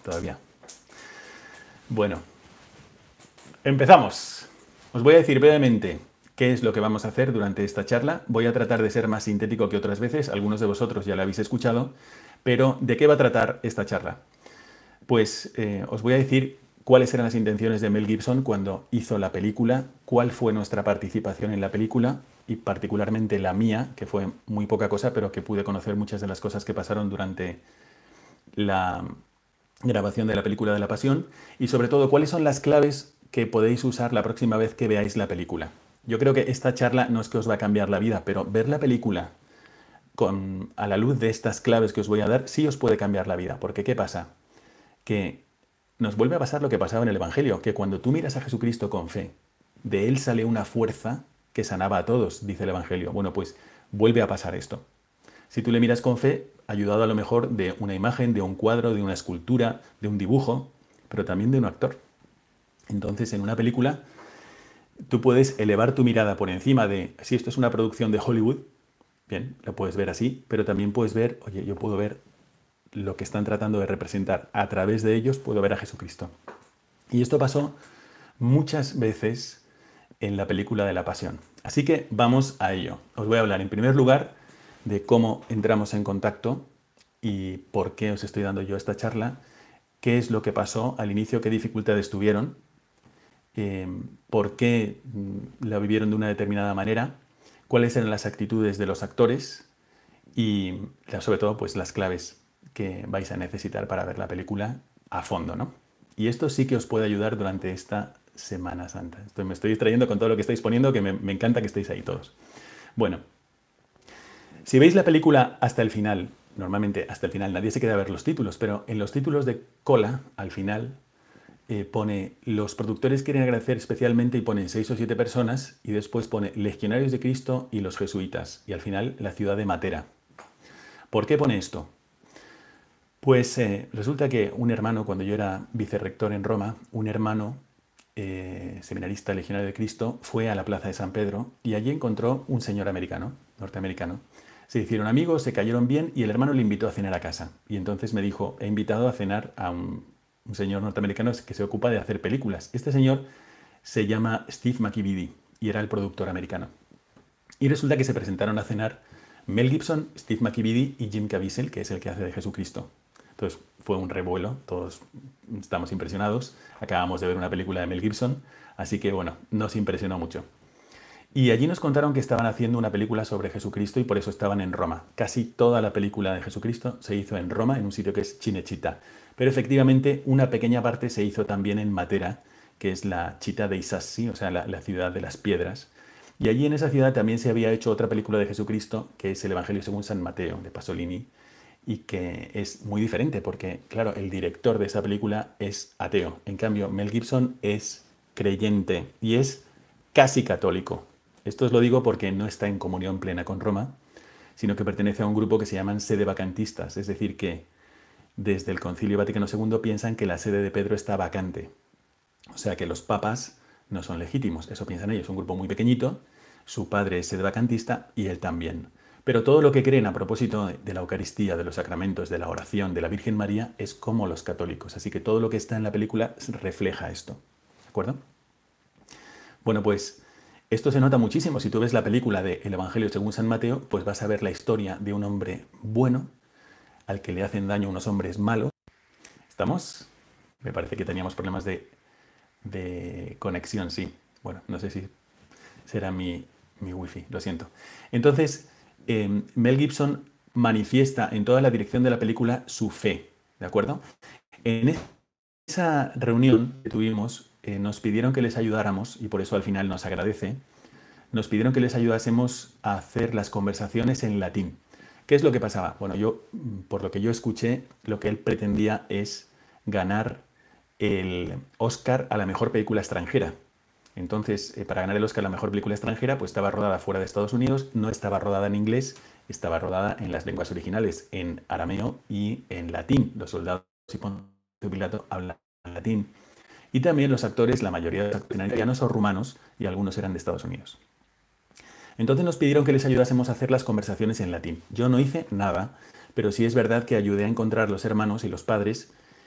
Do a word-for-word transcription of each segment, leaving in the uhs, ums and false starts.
todavía. Bueno, empezamos. Os voy a decir brevemente qué es lo que vamos a hacer durante esta charla. Voy a tratar de ser más sintético que otras veces. Algunos de vosotros ya la habéis escuchado. Pero, ¿de qué va a tratar esta charla? Pues eh, os voy a decir cuáles eran las intenciones de Mel Gibson cuando hizo la película, cuál fue nuestra participación en la película y particularmente la mía, que fue muy poca cosa, pero que pude conocer muchas de las cosas que pasaron durante la grabación de la película de la Pasión y sobre todo cuáles son las claves que podéis usar la próxima vez que veáis la película. Yo creo que esta charla no es que os va a cambiar la vida, pero ver la película con, a la luz de estas claves que os voy a dar sí os puede cambiar la vida. Porque ¿qué pasa? Que nos vuelve a pasar lo que pasaba en el Evangelio, que cuando tú miras a Jesucristo con fe, de él sale una fuerza que sanaba a todos, dice el Evangelio. Bueno, pues vuelve a pasar esto. Si tú le miras con fe, ayudado a lo mejor de una imagen, de un cuadro, de una escultura, de un dibujo, pero también de un actor. Entonces, en una película, tú puedes elevar tu mirada por encima de, si esto es una producción de Hollywood, bien, lo puedes ver así, pero también puedes ver, oye, yo puedo ver lo que están tratando de representar. A través de ellos puedo ver a Jesucristo. Y esto pasó muchas veces en la película de la Pasión. Así que vamos a ello. Os voy a hablar en primer lugar de cómo entramos en contacto y por qué os estoy dando yo esta charla, qué es lo que pasó al inicio, qué dificultades tuvieron, eh, por qué la vivieron de una determinada manera, cuáles eran las actitudes de los actores y sobre todo pues las claves que vais a necesitar para ver la película a fondo, ¿no? Y esto sí que os puede ayudar durante esta Semana Santa. Estoy, me estoy distrayendo con todo lo que estáis poniendo, que me, me encanta que estéis ahí todos. Bueno, si veis la película hasta el final, normalmente hasta el final nadie se queda a ver los títulos, pero en los títulos de cola, al final, eh, pone los productores quieren agradecer especialmente y ponen seis o siete personas y después pone Legionarios de Cristo y los jesuitas y al final la ciudad de Matera. ¿Por qué pone esto? Pues eh, resulta que un hermano, cuando yo era vicerrector en Roma, un hermano eh, seminarista legionario de Cristo fue a la plaza de San Pedro y allí encontró un señor americano, norteamericano. Se hicieron amigos, se cayeron bien y el hermano le invitó a cenar a casa. Y entonces me dijo, he invitado a cenar a un, un señor norteamericano que se ocupa de hacer películas. Este señor se llama Steve McKibben y era el productor americano. Y resulta que se presentaron a cenar Mel Gibson, Steve McKibben y Jim Caviezel, que es el que hace de Jesucristo. Entonces fue un revuelo, todos estamos impresionados. Acabamos de ver una película de Mel Gibson, así que bueno, nos impresionó mucho. Y allí nos contaron que estaban haciendo una película sobre Jesucristo y por eso estaban en Roma. Casi toda la película de Jesucristo se hizo en Roma, en un sitio que es Cinecittà. Pero efectivamente una pequeña parte se hizo también en Matera, que es la Città dei Sassi, o sea, la, la ciudad de las piedras. Y allí en esa ciudad también se había hecho otra película de Jesucristo, que es el Evangelio según San Mateo, de Pasolini, y que es muy diferente porque, claro, el director de esa película es ateo. En cambio, Mel Gibson es creyente y es casi católico. Esto os lo digo porque no está en comunión plena con Roma, sino que pertenece a un grupo que se llaman sedevacantistas, es decir, que desde el Concilio Vaticano segundo piensan que la sede de Pedro está vacante. O sea que los papas no son legítimos, eso piensan ellos. Un grupo muy pequeñito, su padre es sedevacantista y él también. Pero todo lo que creen a propósito de la Eucaristía, de los sacramentos, de la oración, de la Virgen María, es como los católicos. Así que todo lo que está en la película refleja esto. ¿De acuerdo? Bueno, pues esto se nota muchísimo. Si tú ves la película de El Evangelio según San Mateo, pues vas a ver la historia de un hombre bueno al que le hacen daño unos hombres malos. ¿Estamos? Me parece que teníamos problemas de, de conexión, sí. Bueno, no sé si será mi, mi wifi, lo siento. Entonces, eh, Mel Gibson manifiesta en toda la dirección de la película su fe, ¿de acuerdo? En esa reunión que tuvimos, eh, nos pidieron que les ayudáramos, y por eso al final nos agradece, nos pidieron que les ayudásemos a hacer las conversaciones en latín. ¿Qué es lo que pasaba? Bueno, yo, por lo que yo escuché, lo que él pretendía es ganar el Oscar a la mejor película extranjera. Entonces, eh, para ganar el Oscar a la mejor película extranjera, pues estaba rodada fuera de Estados Unidos, no estaba rodada en inglés, estaba rodada en las lenguas originales, en arameo y en latín. Los soldados y Poncio Pilato hablan latín. Y también los actores, la mayoría de los actores eran italianos o rumanos y algunos eran de Estados Unidos. Entonces nos pidieron que les ayudásemos a hacer las conversaciones en latín. Yo no hice nada, pero sí es verdad que ayudé a encontrar los hermanos y los padres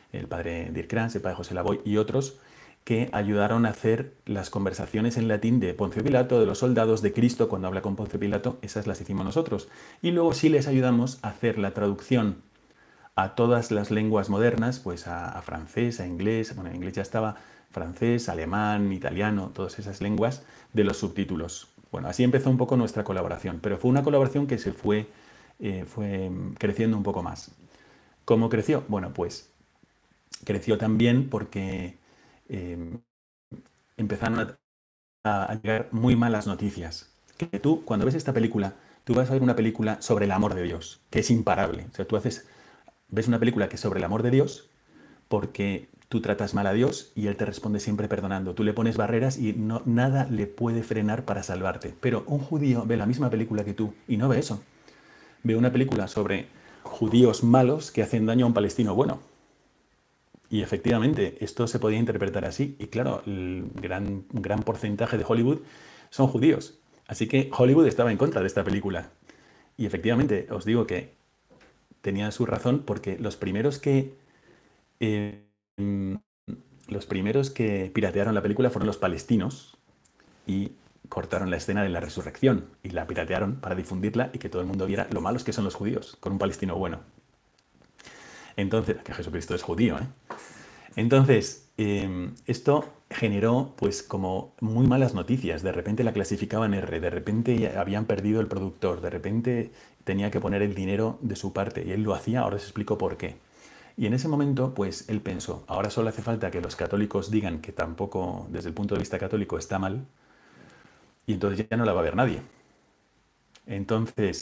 el padre Dirk Kranz, el padre José Lavoy y otros, que ayudaron a hacer las conversaciones en latín de Poncio Pilato, de los soldados, de Cristo cuando habla con Poncio Pilato, esas las hicimos nosotros. Y luego sí les ayudamos a hacer la traducción a todas las lenguas modernas, pues a, a francés, a inglés, bueno, en inglés ya estaba, francés, alemán, italiano, todas esas lenguas, de los subtítulos. Bueno, así empezó un poco nuestra colaboración, pero fue una colaboración que se fue, eh, fue creciendo un poco más. ¿Cómo creció? Bueno, pues creció también porque eh, empezaron a, a llegar muy malas noticias. Que tú, cuando ves esta película, tú vas a ver una película sobre el amor de Dios, que es imparable. O sea, tú haces, ves una película que es sobre el amor de Dios porque tú tratas mal a Dios y Él te responde siempre perdonando. Tú le pones barreras y no, nada le puede frenar para salvarte. Pero un judío ve la misma película que tú y no ve eso. Ve una película sobre judíos malos que hacen daño a un palestino bueno. Y efectivamente, esto se podía interpretar así. Y claro, el gran, gran porcentaje de Hollywood son judíos. Así que Hollywood estaba en contra de esta película. Y efectivamente, os digo que tenía su razón porque los primeros que eh, los primeros que piratearon la película fueron los palestinos y cortaron la escena de la resurrección y la piratearon para difundirla y que todo el mundo viera lo malos que son los judíos con un palestino bueno. Entonces, que Jesucristo es judío, ¿eh? Entonces, eh, esto generó pues como muy malas noticias. De repente la clasificaban R, de repente habían perdido el productor, de repente tenía que poner el dinero de su parte y él lo hacía, ahora os explico por qué. Y en ese momento, pues él pensó, ahora solo hace falta que los católicos digan que tampoco, desde el punto de vista católico, está mal, y entonces ya no la va a ver nadie. Entonces,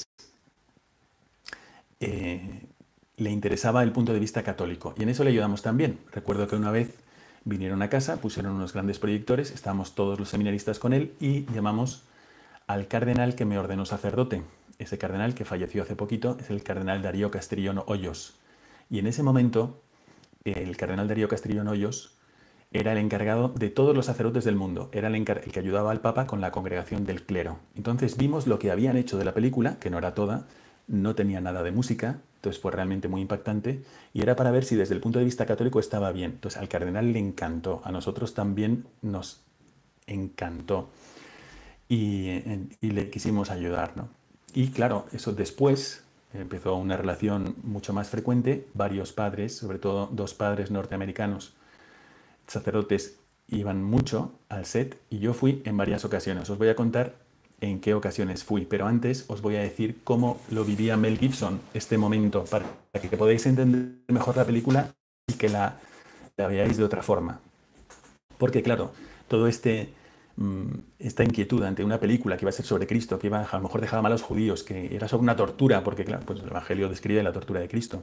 eh, le interesaba el punto de vista católico, y en eso le ayudamos también. Recuerdo que una vez vinieron a casa, pusieron unos grandes proyectores, estábamos todos los seminaristas con él, y llamamos al cardenal que me ordenó sacerdote. Ese cardenal que falleció hace poquito es el cardenal Darío Castrillón Hoyos. Y en ese momento, el cardenal Darío Castrillón Hoyos era el encargado de todos los sacerdotes del mundo, era el, el que ayudaba al Papa con la congregación del clero. Entonces vimos lo que habían hecho de la película, que no era toda, no tenía nada de música, entonces fue realmente muy impactante, y era para ver si desde el punto de vista católico estaba bien. Entonces al cardenal le encantó, a nosotros también nos encantó, y, y le quisimos ayudar, ¿no? Y claro, eso después empezó una relación mucho más frecuente, varios padres, sobre todo dos padres norteamericanos, sacerdotes, iban mucho al set y yo fui en varias ocasiones. Os voy a contar en qué ocasiones fui, pero antes os voy a decir cómo lo vivía Mel Gibson este momento, para que podáis entender mejor la película y que la, la veáis de otra forma. Porque claro, todo este... esta inquietud ante una película que iba a ser sobre Cristo, que iba, a lo mejor dejaba mal a los judíos, que era sobre una tortura, porque claro, pues el Evangelio describe la tortura de Cristo.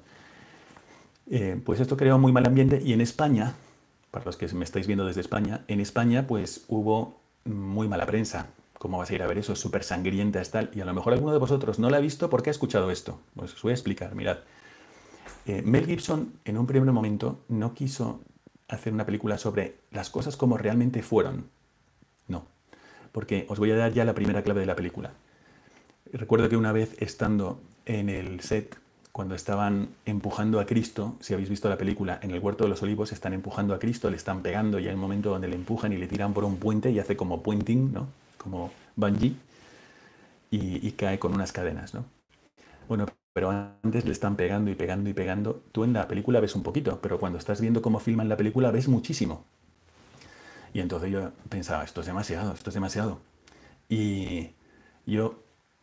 Eh, pues esto creó muy mal ambiente y en España, para los que me estáis viendo desde España, en España pues hubo muy mala prensa. ¿Cómo vas a ir a ver eso? Es súper sangrienta, es tal. Y a lo mejor alguno de vosotros no la ha visto porque ha escuchado esto. Pues os voy a explicar, mirad. Eh, Mel Gibson en un primer momento no quiso hacer una película sobre las cosas como realmente fueron. No, porque os voy a dar ya la primera clave de la película. Recuerdo que una vez estando en el set, cuando estaban empujando a Cristo, si habéis visto la película, en el Huerto de los Olivos están empujando a Cristo, le están pegando y hay un momento donde le empujan y le tiran por un puente y hace como puenting, ¿no? Como bungee, y, y cae con unas cadenas, ¿no? Bueno, pero antes le están pegando y pegando y pegando. Tú en la película ves un poquito, pero cuando estás viendo cómo filman la película ves muchísimo. Y entonces yo pensaba, esto es demasiado, esto es demasiado. Y yo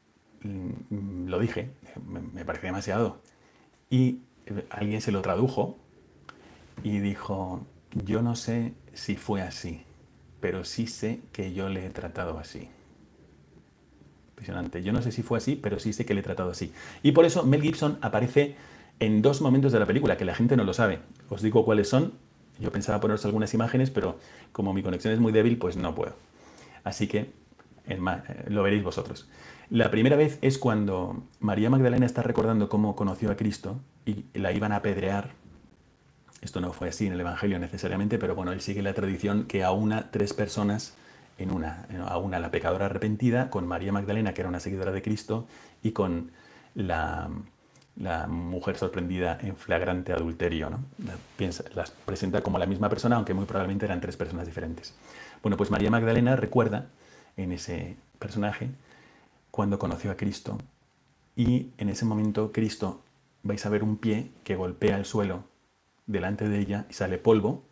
mm, lo dije, me, me parece demasiado. Y alguien se lo tradujo y dijo, yo no sé si fue así, pero sí sé que yo le he tratado así. Impresionante. Yo no sé si fue así, pero sí sé que le he tratado así. Y por eso Mel Gibson aparece en dos momentos de la película, que la gente no lo sabe. Os digo cuáles son. Yo pensaba poneros algunas imágenes, pero como mi conexión es muy débil, pues no puedo. Así que lo veréis vosotros. La primera vez es cuando María Magdalena está recordando cómo conoció a Cristo y la iban a apedrear. Esto no fue así en el Evangelio necesariamente, pero bueno, él sigue la tradición que aúna tres personas en una. Aúna la pecadora arrepentida con María Magdalena, que era una seguidora de Cristo, y con la, la mujer sorprendida en flagrante adulterio, ¿no? La piensa, las presenta como la misma persona, aunque muy probablemente eran tres personas diferentes. Bueno, pues María Magdalena recuerda en ese personaje cuando conoció a Cristo y en ese momento Cristo, vais a ver un pie que golpea el suelo delante de ella y sale polvo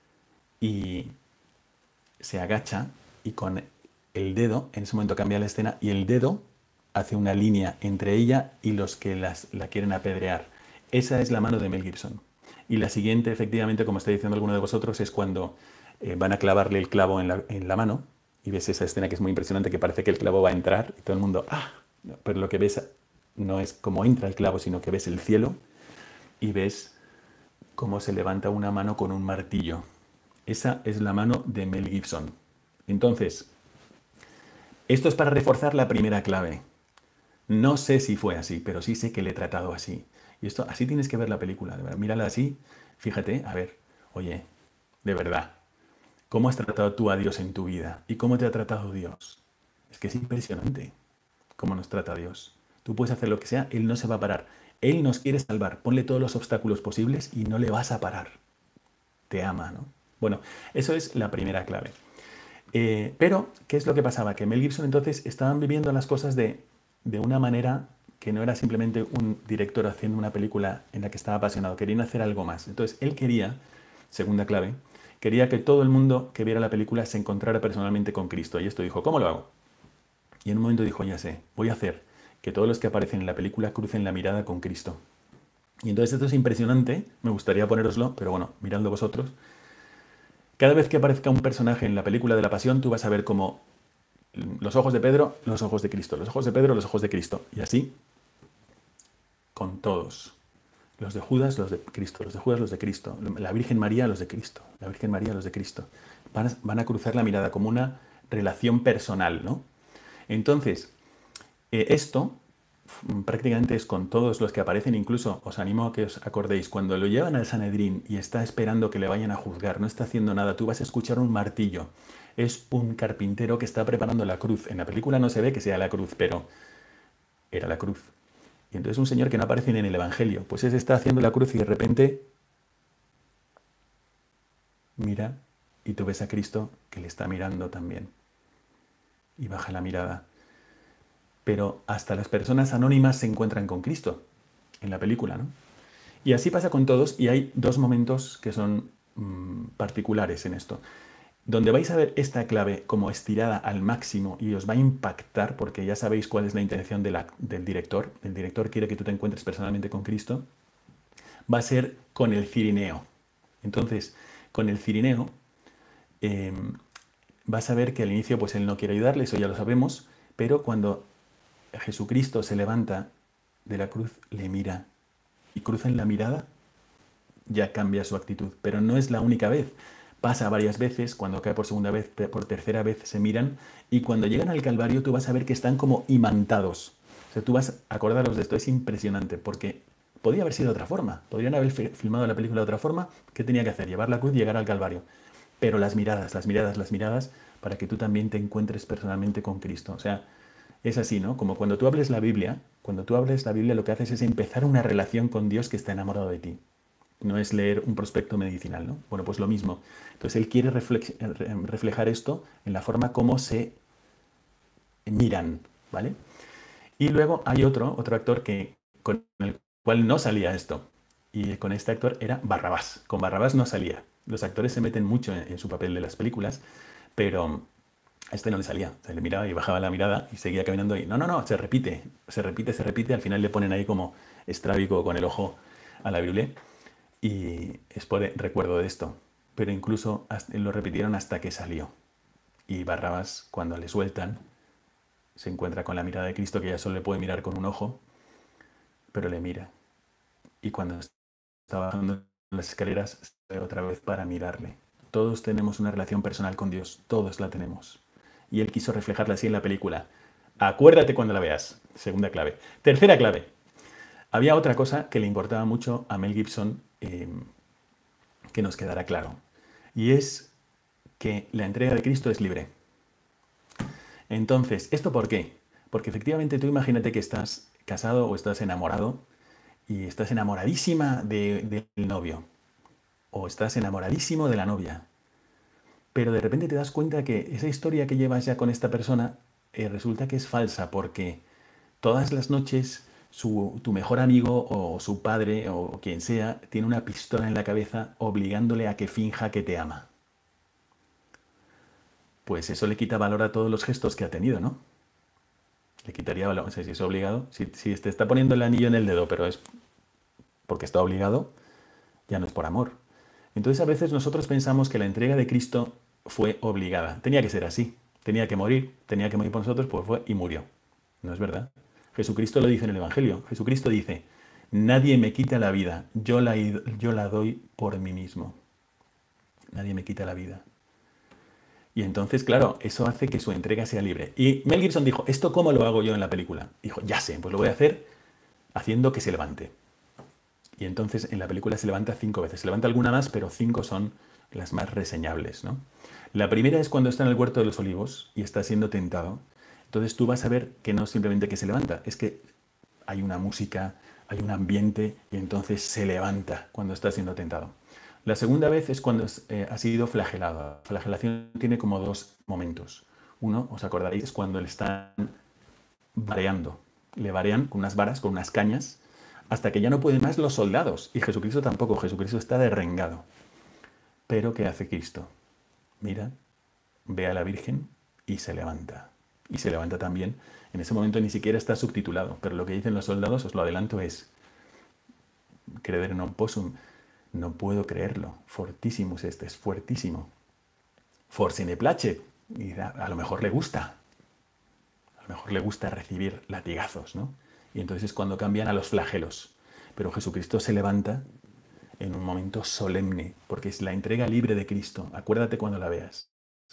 y se agacha y con el dedo, en ese momento cambia la escena y el dedo hace una línea entre ella y los que las, la quieren apedrear. Esa es la mano de Mel Gibson. Y la siguiente, efectivamente, como está diciendo alguno de vosotros, es cuando eh, van a clavarle el clavo en la, en la mano y ves esa escena que es muy impresionante, que parece que el clavo va a entrar y todo el mundo, ¡ah! Pero lo que ves no es cómo entra el clavo, sino que ves el cielo y ves cómo se levanta una mano con un martillo. Esa es la mano de Mel Gibson. Entonces, esto es para reforzar la primera clave. No sé si fue así, pero sí sé que le he tratado así. Y esto, así tienes que ver la película. De verdad. Mírala así, fíjate, a ver, oye, de verdad, ¿cómo has tratado tú a Dios en tu vida? ¿Y cómo te ha tratado Dios? Es que es impresionante cómo nos trata Dios. Tú puedes hacer lo que sea, Él no se va a parar. Él nos quiere salvar. Ponle todos los obstáculos posibles y no le vas a parar. Te ama, ¿no? Bueno, eso es la primera clave. Eh, pero, ¿qué es lo que pasaba? Que Mel Gibson entonces estaban viviendo las cosas de, de una manera que no era simplemente un director haciendo una película en la que estaba apasionado, querían hacer algo más. Entonces, él quería, segunda clave, quería que todo el mundo que viera la película se encontrara personalmente con Cristo. Y esto dijo, ¿cómo lo hago? Y en un momento dijo, ya sé, voy a hacer que todos los que aparecen en la película crucen la mirada con Cristo. Y entonces esto es impresionante, me gustaría ponéroslo, pero bueno, miradlo vosotros. Cada vez que aparezca un personaje en la película de la Pasión, tú vas a ver como los ojos de Pedro, los ojos de Cristo, los ojos de Pedro, los ojos de Cristo. Y así con todos. Los de Judas, los de Cristo, los de Judas, los de Cristo. La Virgen María, los de Cristo. La Virgen María, los de Cristo. Van a, van a cruzar la mirada como una relación personal, ¿no? Entonces, eh, esto prácticamente es con todos los que aparecen, incluso os animo a que os acordéis, cuando lo llevan al Sanedrín y está esperando que le vayan a juzgar, no está haciendo nada, tú vas a escuchar un martillo. Es un carpintero que está preparando la cruz. En la película no se ve que sea la cruz, pero era la cruz. Y entonces un señor que no aparece ni en el Evangelio, pues ese está haciendo la cruz y de repente mira y tú ves a Cristo que le está mirando también. Y baja la mirada. Pero hasta las personas anónimas se encuentran con Cristo en la película, ¿no? Y así pasa con todos y hay dos momentos que son mmm, particulares en esto. Donde vais a ver esta clave como estirada al máximo y os va a impactar porque ya sabéis cuál es la intención de la, del director. El director quiere que tú te encuentres personalmente con Cristo. Va a ser con el cirineo. Entonces, con el cirineo eh, vas a ver que al inicio pues él no quiere ayudarle, eso ya lo sabemos, pero cuando Jesucristo se levanta de la cruz, le mira y cruzan la mirada, ya cambia su actitud. Pero no es la única vez. Pasa varias veces, cuando cae por segunda vez, por tercera vez se miran y cuando llegan al Calvario tú vas a ver que están como imantados. O sea, tú vas a acordaros de esto, es impresionante porque podría haber sido de otra forma. Podrían haber filmado la película de otra forma. ¿Qué tenía que hacer? Llevar la cruz y llegar al Calvario. Pero las miradas, las miradas, las miradas, para que tú también te encuentres personalmente con Cristo. O sea, es así, ¿no? Como cuando tú hables la Biblia, cuando tú hables la Biblia lo que haces es empezar una relación con Dios que está enamorado de ti. No es leer un prospecto medicinal, ¿no? Bueno, pues lo mismo. Entonces él quiere reflejar esto en la forma como se miran, ¿vale? Y luego hay otro, otro actor que, con el cual no salía esto. Y con este actor era Barrabás. Con Barrabás no salía. Los actores se meten mucho en, en su papel de las películas, pero a este no le salía. Se le miraba y bajaba la mirada y seguía caminando y no, no, no, se repite, se repite, se repite. Al final le ponen ahí como estrábico con el ojo a la Biblia. Y es por recuerdo de esto. Pero incluso lo repitieron hasta que salió. Y Barrabás, cuando le sueltan, se encuentra con la mirada de Cristo, que ya solo le puede mirar con un ojo, pero le mira. Y cuando está bajando las escaleras, se ve otra vez para mirarle. Todos tenemos una relación personal con Dios. Todos la tenemos. Y él quiso reflejarla así en la película. Acuérdate cuando la veas. Segunda clave. Tercera clave. Había otra cosa que le importaba mucho a Mel Gibson eh, que nos quedará claro. Y es que la entrega de Cristo es libre. Entonces, ¿esto por qué? Porque efectivamente tú imagínate que estás casado o estás enamorado y estás enamoradísima de- del novio o estás enamoradísimo de la novia, pero de repente te das cuenta que esa historia que llevas ya con esta persona eh, resulta que es falsa porque todas las noches su, tu mejor amigo o su padre o quien sea tiene una pistola en la cabeza obligándole a que finja que te ama. Pues eso le quita valor a todos los gestos que ha tenido, ¿no? Le quitaría valor, no sé si es obligado. Si, si te está poniendo el anillo en el dedo, pero es porque está obligado, ya no es por amor. Entonces a veces nosotros pensamos que la entrega de Cristo fue obligada. Tenía que ser así. Tenía que morir. Tenía que morir por nosotros, pues fue y murió. No es verdad. Jesucristo lo dice en el Evangelio. Jesucristo dice, nadie me quita la vida, yo la, yo la doy por mí mismo. Nadie me quita la vida. Y entonces, claro, eso hace que su entrega sea libre. Y Mel Gibson dijo, ¿esto cómo lo hago yo en la película? Dijo, ya sé, pues lo voy a hacer haciendo que se levante. Y entonces en la película se levanta cinco veces. Se levanta alguna más, pero cinco son las más reseñables, ¿no? La primera es cuando está en el huerto de los olivos y está siendo tentado. Entonces tú vas a ver que no simplemente que se levanta, es que hay una música, hay un ambiente y entonces se levanta cuando está siendo tentado. La segunda vez es cuando eh, ha sido flagelado. La flagelación tiene como dos momentos. Uno, os acordaréis, es cuando le están vareando. Le varean con unas varas, con unas cañas, hasta que ya no pueden más los soldados. Y Jesucristo tampoco. Jesucristo está derrengado. Pero ¿qué hace Cristo? Mira, ve a la Virgen y se levanta. Y se levanta también. En ese momento ni siquiera está subtitulado. Pero lo que dicen los soldados, os lo adelanto, es credere non possum. No puedo creerlo. Fortísimos este, es fuertísimo. Forse ne place. Y a, a lo mejor le gusta. A lo mejor le gusta recibir latigazos, ¿no? Y entonces es cuando cambian a los flagelos. Pero Jesucristo se levanta en un momento solemne, porque es la entrega libre de Cristo. Acuérdate cuando la veas.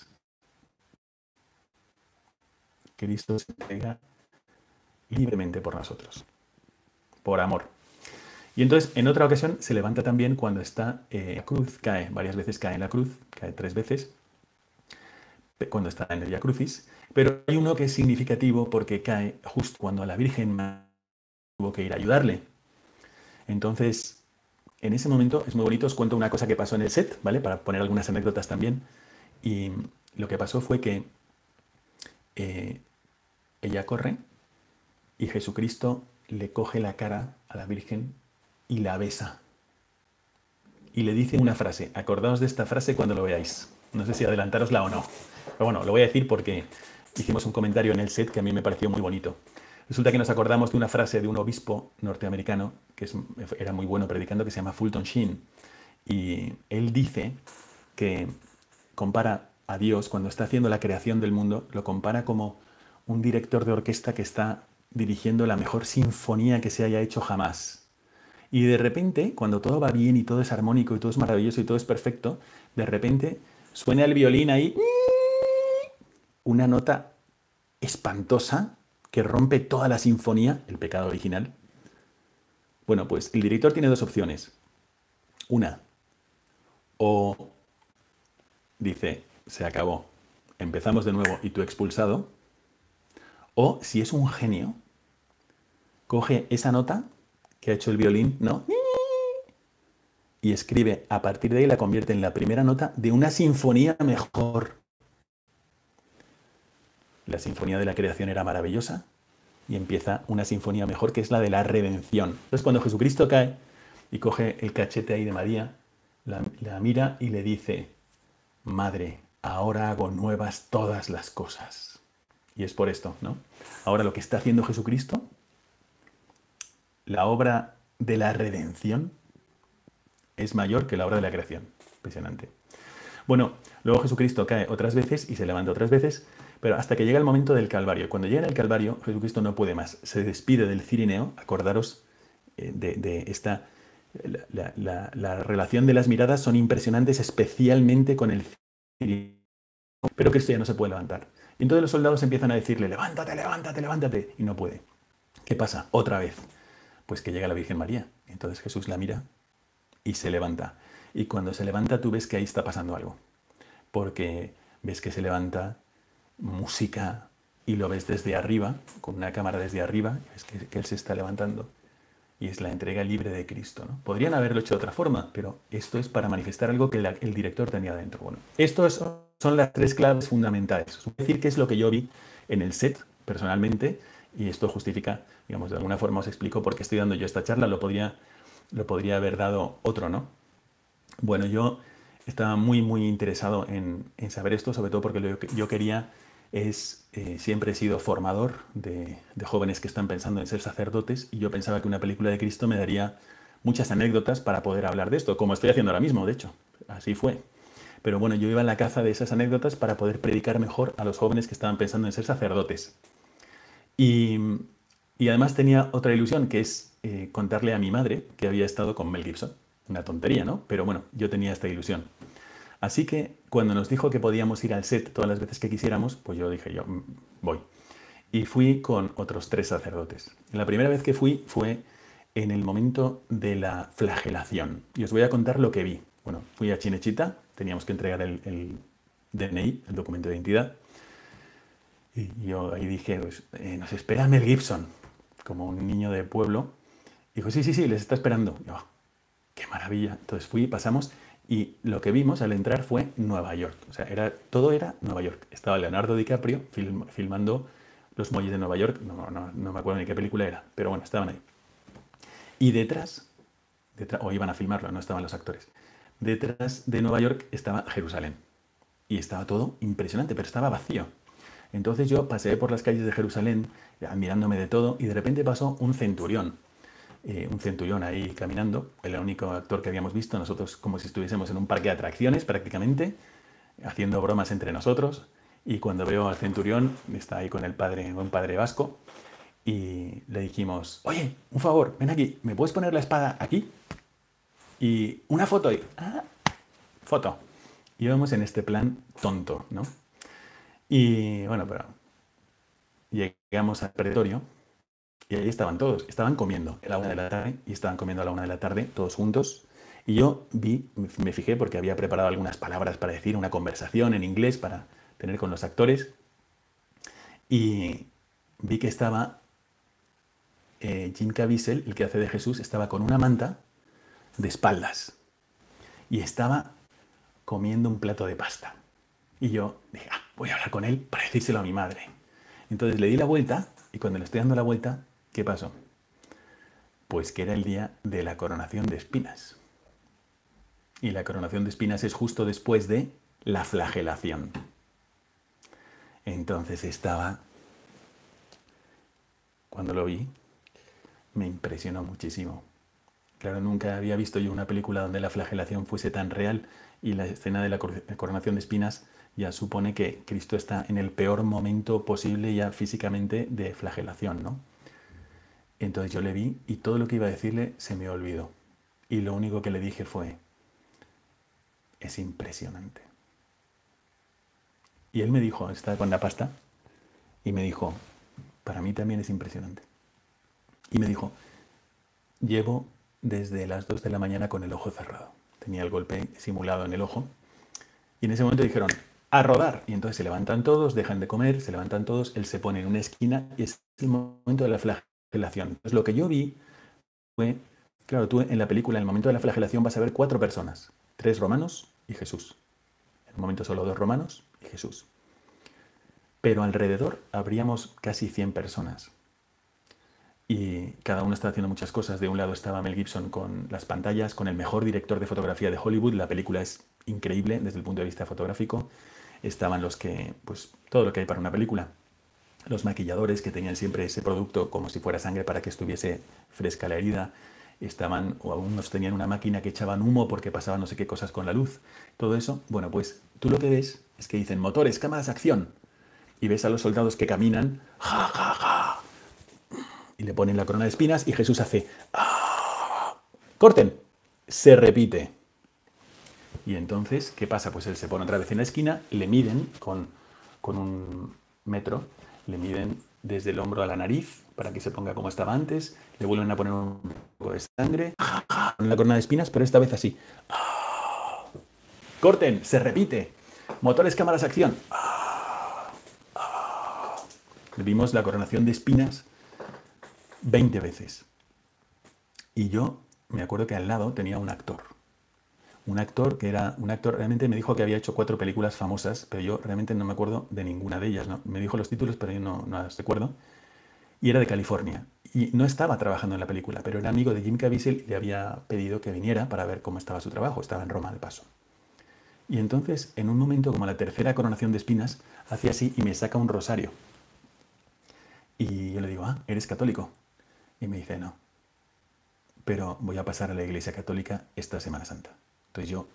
Cristo se entrega libremente por nosotros, por amor. Y entonces, en otra ocasión, se levanta también cuando está en la cruz, cae, varias veces cae en la cruz, cae tres veces, cuando está en el Via Crucis, pero hay uno que es significativo porque cae justo cuando a la Virgen tuvo que ir a ayudarle. Entonces, en ese momento es muy bonito, os cuento una cosa que pasó en el set, ¿vale? Para poner algunas anécdotas también. Y lo que pasó fue que eh, ella corre y Jesucristo le coge la cara a la Virgen y la besa. Y le dice una frase. Acordaos de esta frase cuando lo veáis. No sé si adelantárosla o no. Pero bueno, lo voy a decir porque hicimos un comentario en el set que a mí me pareció muy bonito. Resulta que nos acordamos de una frase de un obispo norteamericano que es, era muy bueno predicando, que se llama Fulton Sheen. Y él dice que compara a Dios, cuando está haciendo la creación del mundo, lo compara como un director de orquesta que está dirigiendo la mejor sinfonía que se haya hecho jamás. Y de repente, cuando todo va bien y todo es armónico y todo es maravilloso y todo es perfecto, de repente suena el violín ahí, una nota espantosa que rompe toda la sinfonía, el pecado original. Bueno, pues el director tiene dos opciones. Una, o dice, se acabó, empezamos de nuevo y tú expulsado. O, si es un genio, coge esa nota que ha hecho el violín, ¿no? Y escribe, a partir de ahí la convierte en la primera nota de una sinfonía mejor. La sinfonía de la creación era maravillosa y empieza una sinfonía mejor, que es la de la redención. Entonces cuando Jesucristo cae y coge el cachete ahí de María, la, la mira y le dice, Madre, ahora hago nuevas todas las cosas. Y es por esto, ¿no? Ahora lo que está haciendo Jesucristo, la obra de la redención, es mayor que la obra de la creación. Impresionante. Bueno, luego Jesucristo cae otras veces y se levanta otras veces, pero hasta que llega el momento del Calvario. Cuando llega el Calvario, Jesucristo no puede más. Se despide del Cirineo. Acordaros eh, de, de esta... La, la, la relación de las miradas son impresionantes, especialmente con el Cirineo. Pero Cristo ya no se puede levantar. Y entonces los soldados empiezan a decirle, levántate, levántate, levántate. Y no puede. ¿Qué pasa? Otra vez. Pues que llega la Virgen María. Entonces Jesús la mira y se levanta. Y cuando se levanta tú ves que ahí está pasando algo. Porque ves que se levanta música y lo ves desde arriba, con una cámara desde arriba, ves que, que él se está levantando. y es la entrega libre de Cristo, ¿no? Podrían haberlo hecho de otra forma, pero esto es para manifestar algo que la, el director tenía dentro. Bueno, estos son las tres claves fundamentales. Os voy a decir qué es lo que yo vi en el set, personalmente, y esto justifica, digamos, de alguna forma os explico por qué estoy dando yo esta charla, lo podría, lo podría haber dado otro, ¿no? Bueno, yo estaba muy, muy interesado en, en saber esto, sobre todo porque lo que yo quería es, eh, siempre he sido formador de, de jóvenes que están pensando en ser sacerdotes, y yo pensaba que una película de Cristo me daría muchas anécdotas para poder hablar de esto, como estoy haciendo ahora mismo, de hecho, así fue. Pero bueno, yo iba en la caza de esas anécdotas para poder predicar mejor a los jóvenes que estaban pensando en ser sacerdotes. Y, y además tenía otra ilusión, que es eh, contarle a mi madre que había estado con Mel Gibson. Una tontería, ¿no? Pero bueno, yo tenía esta ilusión. Así que cuando nos dijo que podíamos ir al set todas las veces que quisiéramos, pues yo dije, yo "Mm, voy". Y fui con otros tres sacerdotes. La primera vez que fui fue en el momento de la flagelación. Y os voy a contar lo que vi. Bueno, fui a Chinechita, teníamos que entregar el, el D N I, el documento de identidad. Y yo ahí dije, pues, eh, nos espera Mel Gibson, como un niño de pueblo. Y dijo, sí, sí, sí, les está esperando. Y yo, "Oh, qué maravilla". Entonces fui, pasamos, y lo que vimos al entrar fue Nueva York. O sea, era, todo era Nueva York. Estaba Leonardo DiCaprio film, filmando los muelles de Nueva York. No, no, no me acuerdo ni qué película era, pero bueno, estaban ahí. Y detrás, detrás, o iban a filmarlo, no estaban los actores. Detrás de Nueva York estaba Jerusalén. Y estaba todo impresionante, pero estaba vacío. Entonces yo pasé por las calles de Jerusalén, admirándome de todo, y de repente pasó un centurión. Eh, un centurión ahí caminando, el único actor que habíamos visto, nosotros como si estuviésemos en un parque de atracciones prácticamente, haciendo bromas entre nosotros, y cuando veo al centurión, está ahí con el padre, un padre vasco, y le dijimos, oye, un favor, ven aquí, ¿me puedes poner la espada aquí? Y una foto ahí. Ah, foto. Íbamos en este plan tonto, ¿no? Y bueno, pero llegamos al pretorio y ahí estaban todos, estaban comiendo a la una de la tarde y estaban comiendo a la una de la tarde todos juntos. Y yo vi, me fijé porque había preparado algunas palabras para decir, una conversación en inglés para tener con los actores. Y vi que estaba eh, Jim Caviezel, el que hace de Jesús, estaba con una manta de espaldas y estaba comiendo un plato de pasta. Y yo dije, ah, voy a hablar con él para decírselo a mi madre. Entonces le di la vuelta y cuando le estoy dando la vuelta, ¿qué pasó? Pues que era el día de la coronación de espinas. Y la coronación de espinas es justo después de la flagelación. Entonces estaba, cuando lo vi, me impresionó muchísimo. Claro, nunca había visto yo una película donde la flagelación fuese tan real, y la escena de la coronación de espinas ya supone que Cristo está en el peor momento posible ya físicamente de flagelación, ¿no? Entonces yo le vi y todo lo que iba a decirle se me olvidó. Y lo único que le dije fue, es impresionante. Y él me dijo, estaba con la pasta, y me dijo, para mí también es impresionante. Y me dijo, llevo desde las dos de la mañana con el ojo cerrado. Tenía el golpe simulado en el ojo. Y en ese momento dijeron, a rodar. Y entonces se levantan todos, dejan de comer, se levantan todos, él se pone en una esquina y es el momento de la flagelación. Entonces lo que yo vi fue, claro, tú en la película, en el momento de la flagelación vas a ver cuatro personas, tres romanos y Jesús. En un momento solo dos romanos y Jesús. Pero alrededor habríamos casi cien personas. Y cada uno está haciendo muchas cosas. De un lado estaba Mel Gibson con las pantallas, con el mejor director de fotografía de Hollywood. La película es increíble desde el punto de vista fotográfico. Estaban los que, pues, todo lo que hay para una película. Los maquilladores que tenían siempre ese producto como si fuera sangre para que estuviese fresca la herida. Estaban, o algunos tenían una máquina que echaban humo porque pasaban no sé qué cosas con la luz. Todo eso, bueno, pues tú lo que ves es que dicen motores, cámaras, acción. Y ves a los soldados que caminan, ja, ja, ja. Y le ponen la corona de espinas y Jesús hace ¡ah! ¡Corten! Se repite. Y entonces, ¿qué pasa? Pues él se pone otra vez en la esquina, le miden con, con un metro, le miden desde el hombro a la nariz para que se ponga como estaba antes, le vuelven a poner un poco de sangre, con la corona de espinas, pero esta vez así. ¡Ah! ¡Corten! Se repite. Motores, cámaras, acción. ¡Ah! ¡Ah! Vimos la coronación de espinas veinte veces. Y yo me acuerdo que al lado tenía un actor. Un actor que era un actor, realmente me dijo que había hecho cuatro películas famosas, pero yo realmente no me acuerdo de ninguna de ellas, ¿no? Me dijo los títulos, pero yo no, no las recuerdo. Y era de California. Y no estaba trabajando en la película, pero era amigo de Jim Caviezel y le había pedido que viniera para ver cómo estaba su trabajo. Estaba en Roma, de paso. Y entonces, en un momento, como la tercera coronación de espinas, hacía así y me saca un rosario. Y yo le digo, ah, ¿eres católico? Y me dice, no, pero voy a pasar a la iglesia católica esta Semana Santa. Entonces yo,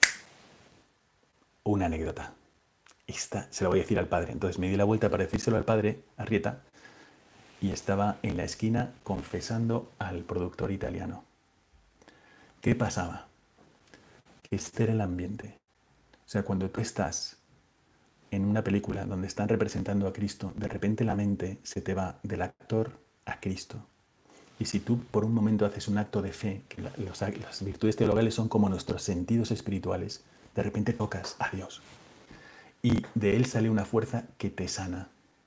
una anécdota. Esta se la voy a decir al padre. Entonces me di la vuelta para decírselo al padre, a Rieta, y estaba en la esquina confesando al productor italiano. ¿Qué pasaba? Que este era el ambiente. O sea, cuando tú estás en una película donde están representando a Cristo, de repente la mente se te va del actor a Cristo. Y si tú por un momento haces un acto de fe, que la, los, las virtudes teologales son como nuestros sentidos espirituales, de repente tocas a Dios. Y de Él sale una fuerza que te sana.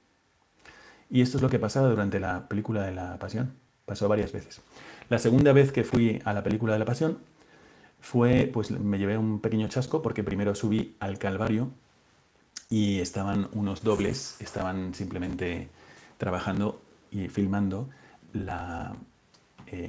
Y esto es lo que pasaba durante la película de la Pasión. Pasó varias veces. La segunda vez que fui a la película de la Pasión fue, pues me llevé un pequeño chasco porque primero subí al Calvario y estaban unos dobles, estaban simplemente trabajando y filmando la, eh,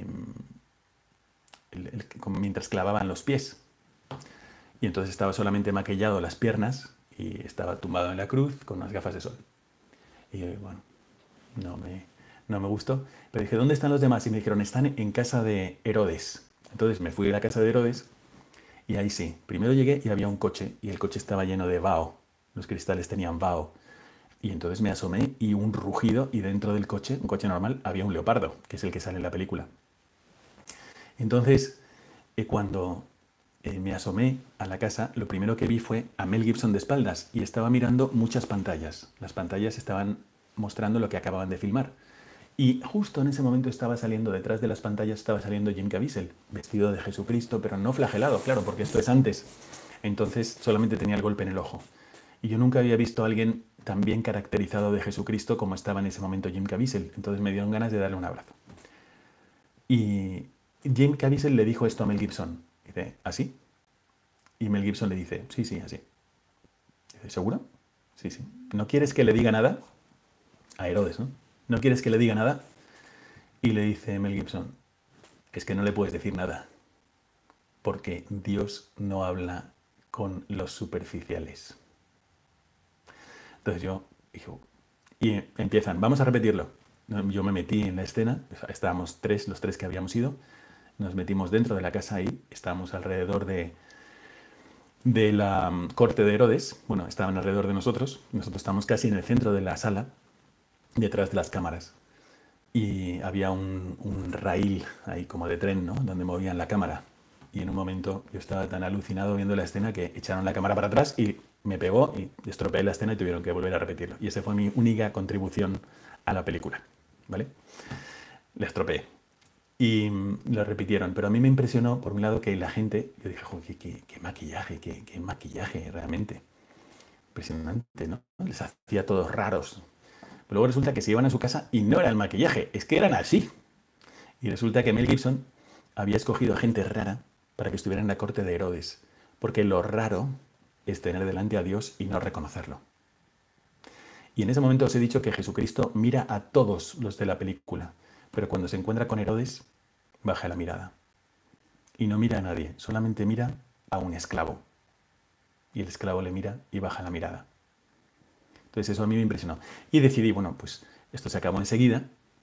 el, el, mientras clavaban los pies. Y entonces estaba solamente maquillado las piernas y estaba tumbado en la cruz con unas gafas de sol. Y yo, bueno, no me, no me gustó. Pero dije, ¿dónde están los demás? Y me dijeron, están en casa de Herodes. Entonces me fui a la casa de Herodes y ahí sí. Primero llegué y había un coche y el coche estaba lleno de vaho. Los cristales tenían vaho. Y entonces me asomé y un rugido y dentro del coche, un coche normal, había un leopardo, que es el que sale en la película. Entonces, eh, cuando eh, me asomé a la casa, lo primero que vi fue a Mel Gibson de espaldas y estaba mirando muchas pantallas. Las pantallas estaban mostrando lo que acababan de filmar. Y justo en ese momento estaba saliendo, detrás de las pantallas, estaba saliendo Jim Caviezel, vestido de Jesucristo, pero no flagelado, claro, porque esto es antes. Entonces solamente tenía el golpe en el ojo. Y yo nunca había visto a alguien tan bien caracterizado de Jesucristo como estaba en ese momento Jim Caviezel. Entonces me dieron ganas de darle un abrazo. Y Jim Caviezel le dijo esto a Mel Gibson. Dice, ¿así? Y Mel Gibson le dice, sí, sí, así. Dice, ¿seguro? Sí, sí. ¿No quieres que le diga nada? A Herodes, ¿no? ¿No quieres que le diga nada? Y le dice Mel Gibson, es que no le puedes decir nada, porque Dios no habla con los superficiales. Entonces yo digo, y empiezan, vamos a repetirlo. Yo me metí en la escena, estábamos tres, los tres que habíamos ido, nos metimos dentro de la casa ahí, estábamos alrededor de, de la corte de Herodes, bueno, estaban alrededor de nosotros, nosotros estábamos casi en el centro de la sala, detrás de las cámaras. Y había un, un raíl ahí como de tren, ¿no? Donde movían la cámara. Y en un momento yo estaba tan alucinado viendo la escena que echaron la cámara para atrás y me pegó y estropeé la escena y tuvieron que volver a repetirlo. Y esa fue mi única contribución a la película, ¿vale? La estropeé. Y lo repitieron. Pero a mí me impresionó, por un lado, que la gente... Yo dije, joder, qué, qué, qué maquillaje, qué, qué maquillaje realmente. Impresionante, ¿no? Les hacía todos raros. Pero luego resulta que se iban a su casa y no era el maquillaje, es que eran así. Y resulta que Mel Gibson había escogido a gente rara para que estuviera en la corte de Herodes, porque lo raro es tener delante a Dios y no reconocerlo. Y en ese momento os he dicho que Jesucristo mira a todos los de la película, pero cuando se encuentra con Herodes, baja la mirada. Y no mira a nadie, solamente mira a un esclavo. Y el esclavo le mira y baja la mirada. Entonces eso a mí me impresionó. Y decidí, bueno, pues esto se acabó enseguida.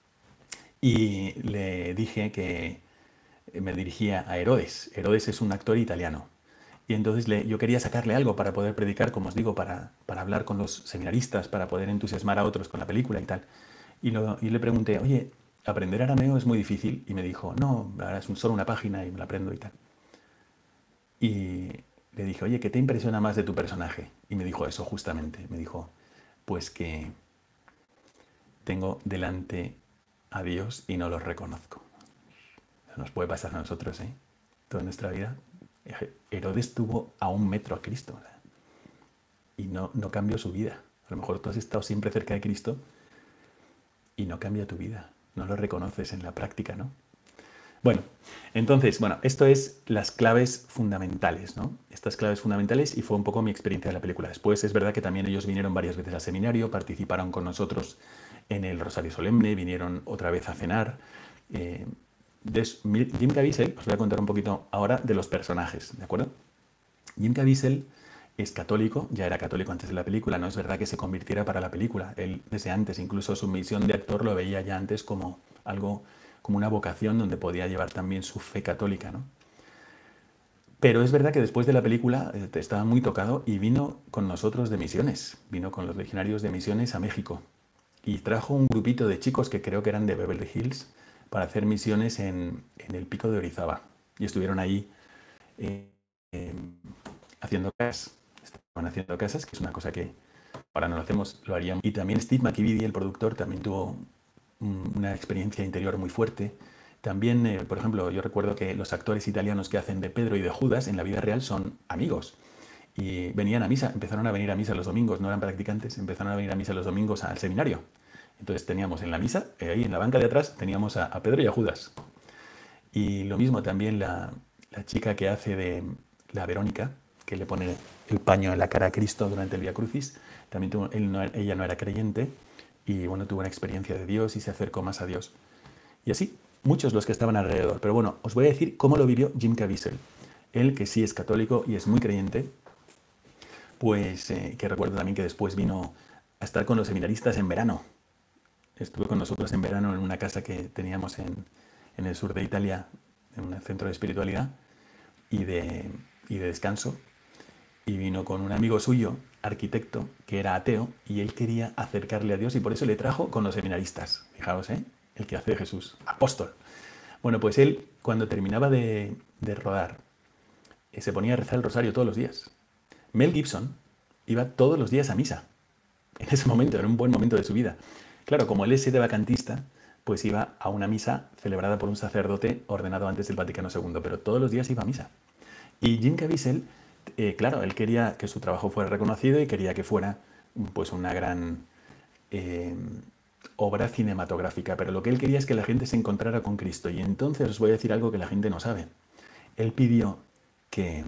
Y le dije que me dirigía a Herodes. Herodes es un actor italiano. Y entonces le, yo quería sacarle algo para poder predicar, como os digo, para, para hablar con los seminaristas, para poder entusiasmar a otros con la película y tal. Y, lo, y le pregunté, oye, ¿aprender arameo es muy difícil? Y me dijo, no, ahora es solo una página y me la aprendo y tal. Y le dije, oye, ¿qué te impresiona más de tu personaje? Y me dijo eso justamente. Me dijo, pues que tengo delante a Dios y no lo reconozco. Eso nos puede pasar a nosotros, ¿eh? Toda nuestra vida. Herodes estuvo a un metro a Cristo, ¿verdad? Y no, no cambió su vida. A lo mejor tú has estado siempre cerca de Cristo y no cambia tu vida. No lo reconoces en la práctica, ¿no? Bueno, entonces, bueno, esto es las claves fundamentales, ¿no? Estas claves fundamentales y fue un poco mi experiencia de la película. Después es verdad que también ellos vinieron varias veces al seminario, participaron con nosotros en el Rosario Solemne, vinieron otra vez a cenar. Eh, de Jim Caviezel, os voy a contar un poquito ahora de los personajes, ¿de acuerdo? Jim Caviezel es católico, ya era católico antes de la película, no es verdad que se convirtiera para la película, él desde antes, incluso su misión de actor lo veía ya antes como algo, como una vocación donde podía llevar también su fe católica, ¿no? Pero es verdad que después de la película eh, estaba muy tocado y vino con nosotros de misiones, vino con los legionarios de misiones a México y trajo un grupito de chicos que creo que eran de Beverly Hills para hacer misiones en, en el Pico de Orizaba y estuvieron ahí eh, eh, haciendo casas, estaban haciendo casas, que es una cosa que ahora no lo hacemos, lo haríamos. Y también Steve McVitie, el productor, también tuvo un, una experiencia interior muy fuerte. También, eh, por ejemplo, yo recuerdo que los actores italianos que hacen de Pedro y de Judas en la vida real son amigos. Y venían a misa, empezaron a venir a misa los domingos, no eran practicantes, empezaron a venir a misa los domingos al seminario. Entonces teníamos en la misa, eh, ahí en la banca de atrás, teníamos a, a Pedro y a Judas. Y lo mismo también la, la chica que hace de la Verónica, que le pone el paño en la cara a Cristo durante el Vía Crucis, también tuvo, él no, ella no era creyente y bueno, tuvo una experiencia de Dios y se acercó más a Dios. Y así, muchos los que estaban alrededor. Pero bueno, os voy a decir cómo lo vivió Jim Caviezel. Él, que sí es católico y es muy creyente, pues eh, que recuerdo también que después vino a estar con los seminaristas en verano. Estuvo con nosotros en verano en una casa que teníamos en, en el sur de Italia, en un centro de espiritualidad y de, y de descanso. Y vino con un amigo suyo, arquitecto, que era ateo, y él quería acercarle a Dios y por eso le trajo con los seminaristas. Fijaos, ¿eh? El que hace de Jesús, apóstol. Bueno, pues él, cuando terminaba de, de rodar, eh, se ponía a rezar el rosario todos los días. Mel Gibson iba todos los días a misa. En ese momento, era un buen momento de su vida. Claro, como él es sedevacantista, pues iba a una misa celebrada por un sacerdote ordenado antes del Vaticano segundo, pero todos los días iba a misa. Y Jim Caviezel, eh, claro, él quería que su trabajo fuera reconocido y quería que fuera pues una gran eh, obra cinematográfica, pero lo que él quería es que la gente se encontrara con Cristo. Y entonces os voy a decir algo que la gente no sabe. Él pidió que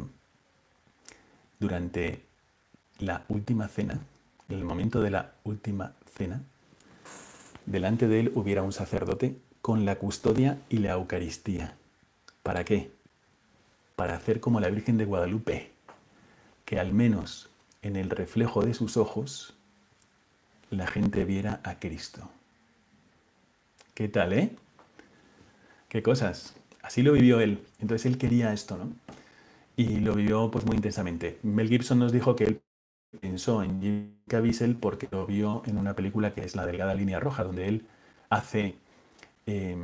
durante la última cena, en el momento de la última cena, delante de él hubiera un sacerdote con la custodia y la Eucaristía. ¿Para qué? Para hacer como la Virgen de Guadalupe, que al menos en el reflejo de sus ojos la gente viera a Cristo. ¿Qué tal, eh? ¿Qué cosas? Así lo vivió él. Entonces él quería esto, ¿no? Y lo vivió pues muy intensamente. Mel Gibson nos dijo que él pensó en Jim Caviezel porque lo vio en una película que es La delgada línea roja, donde él hace eh,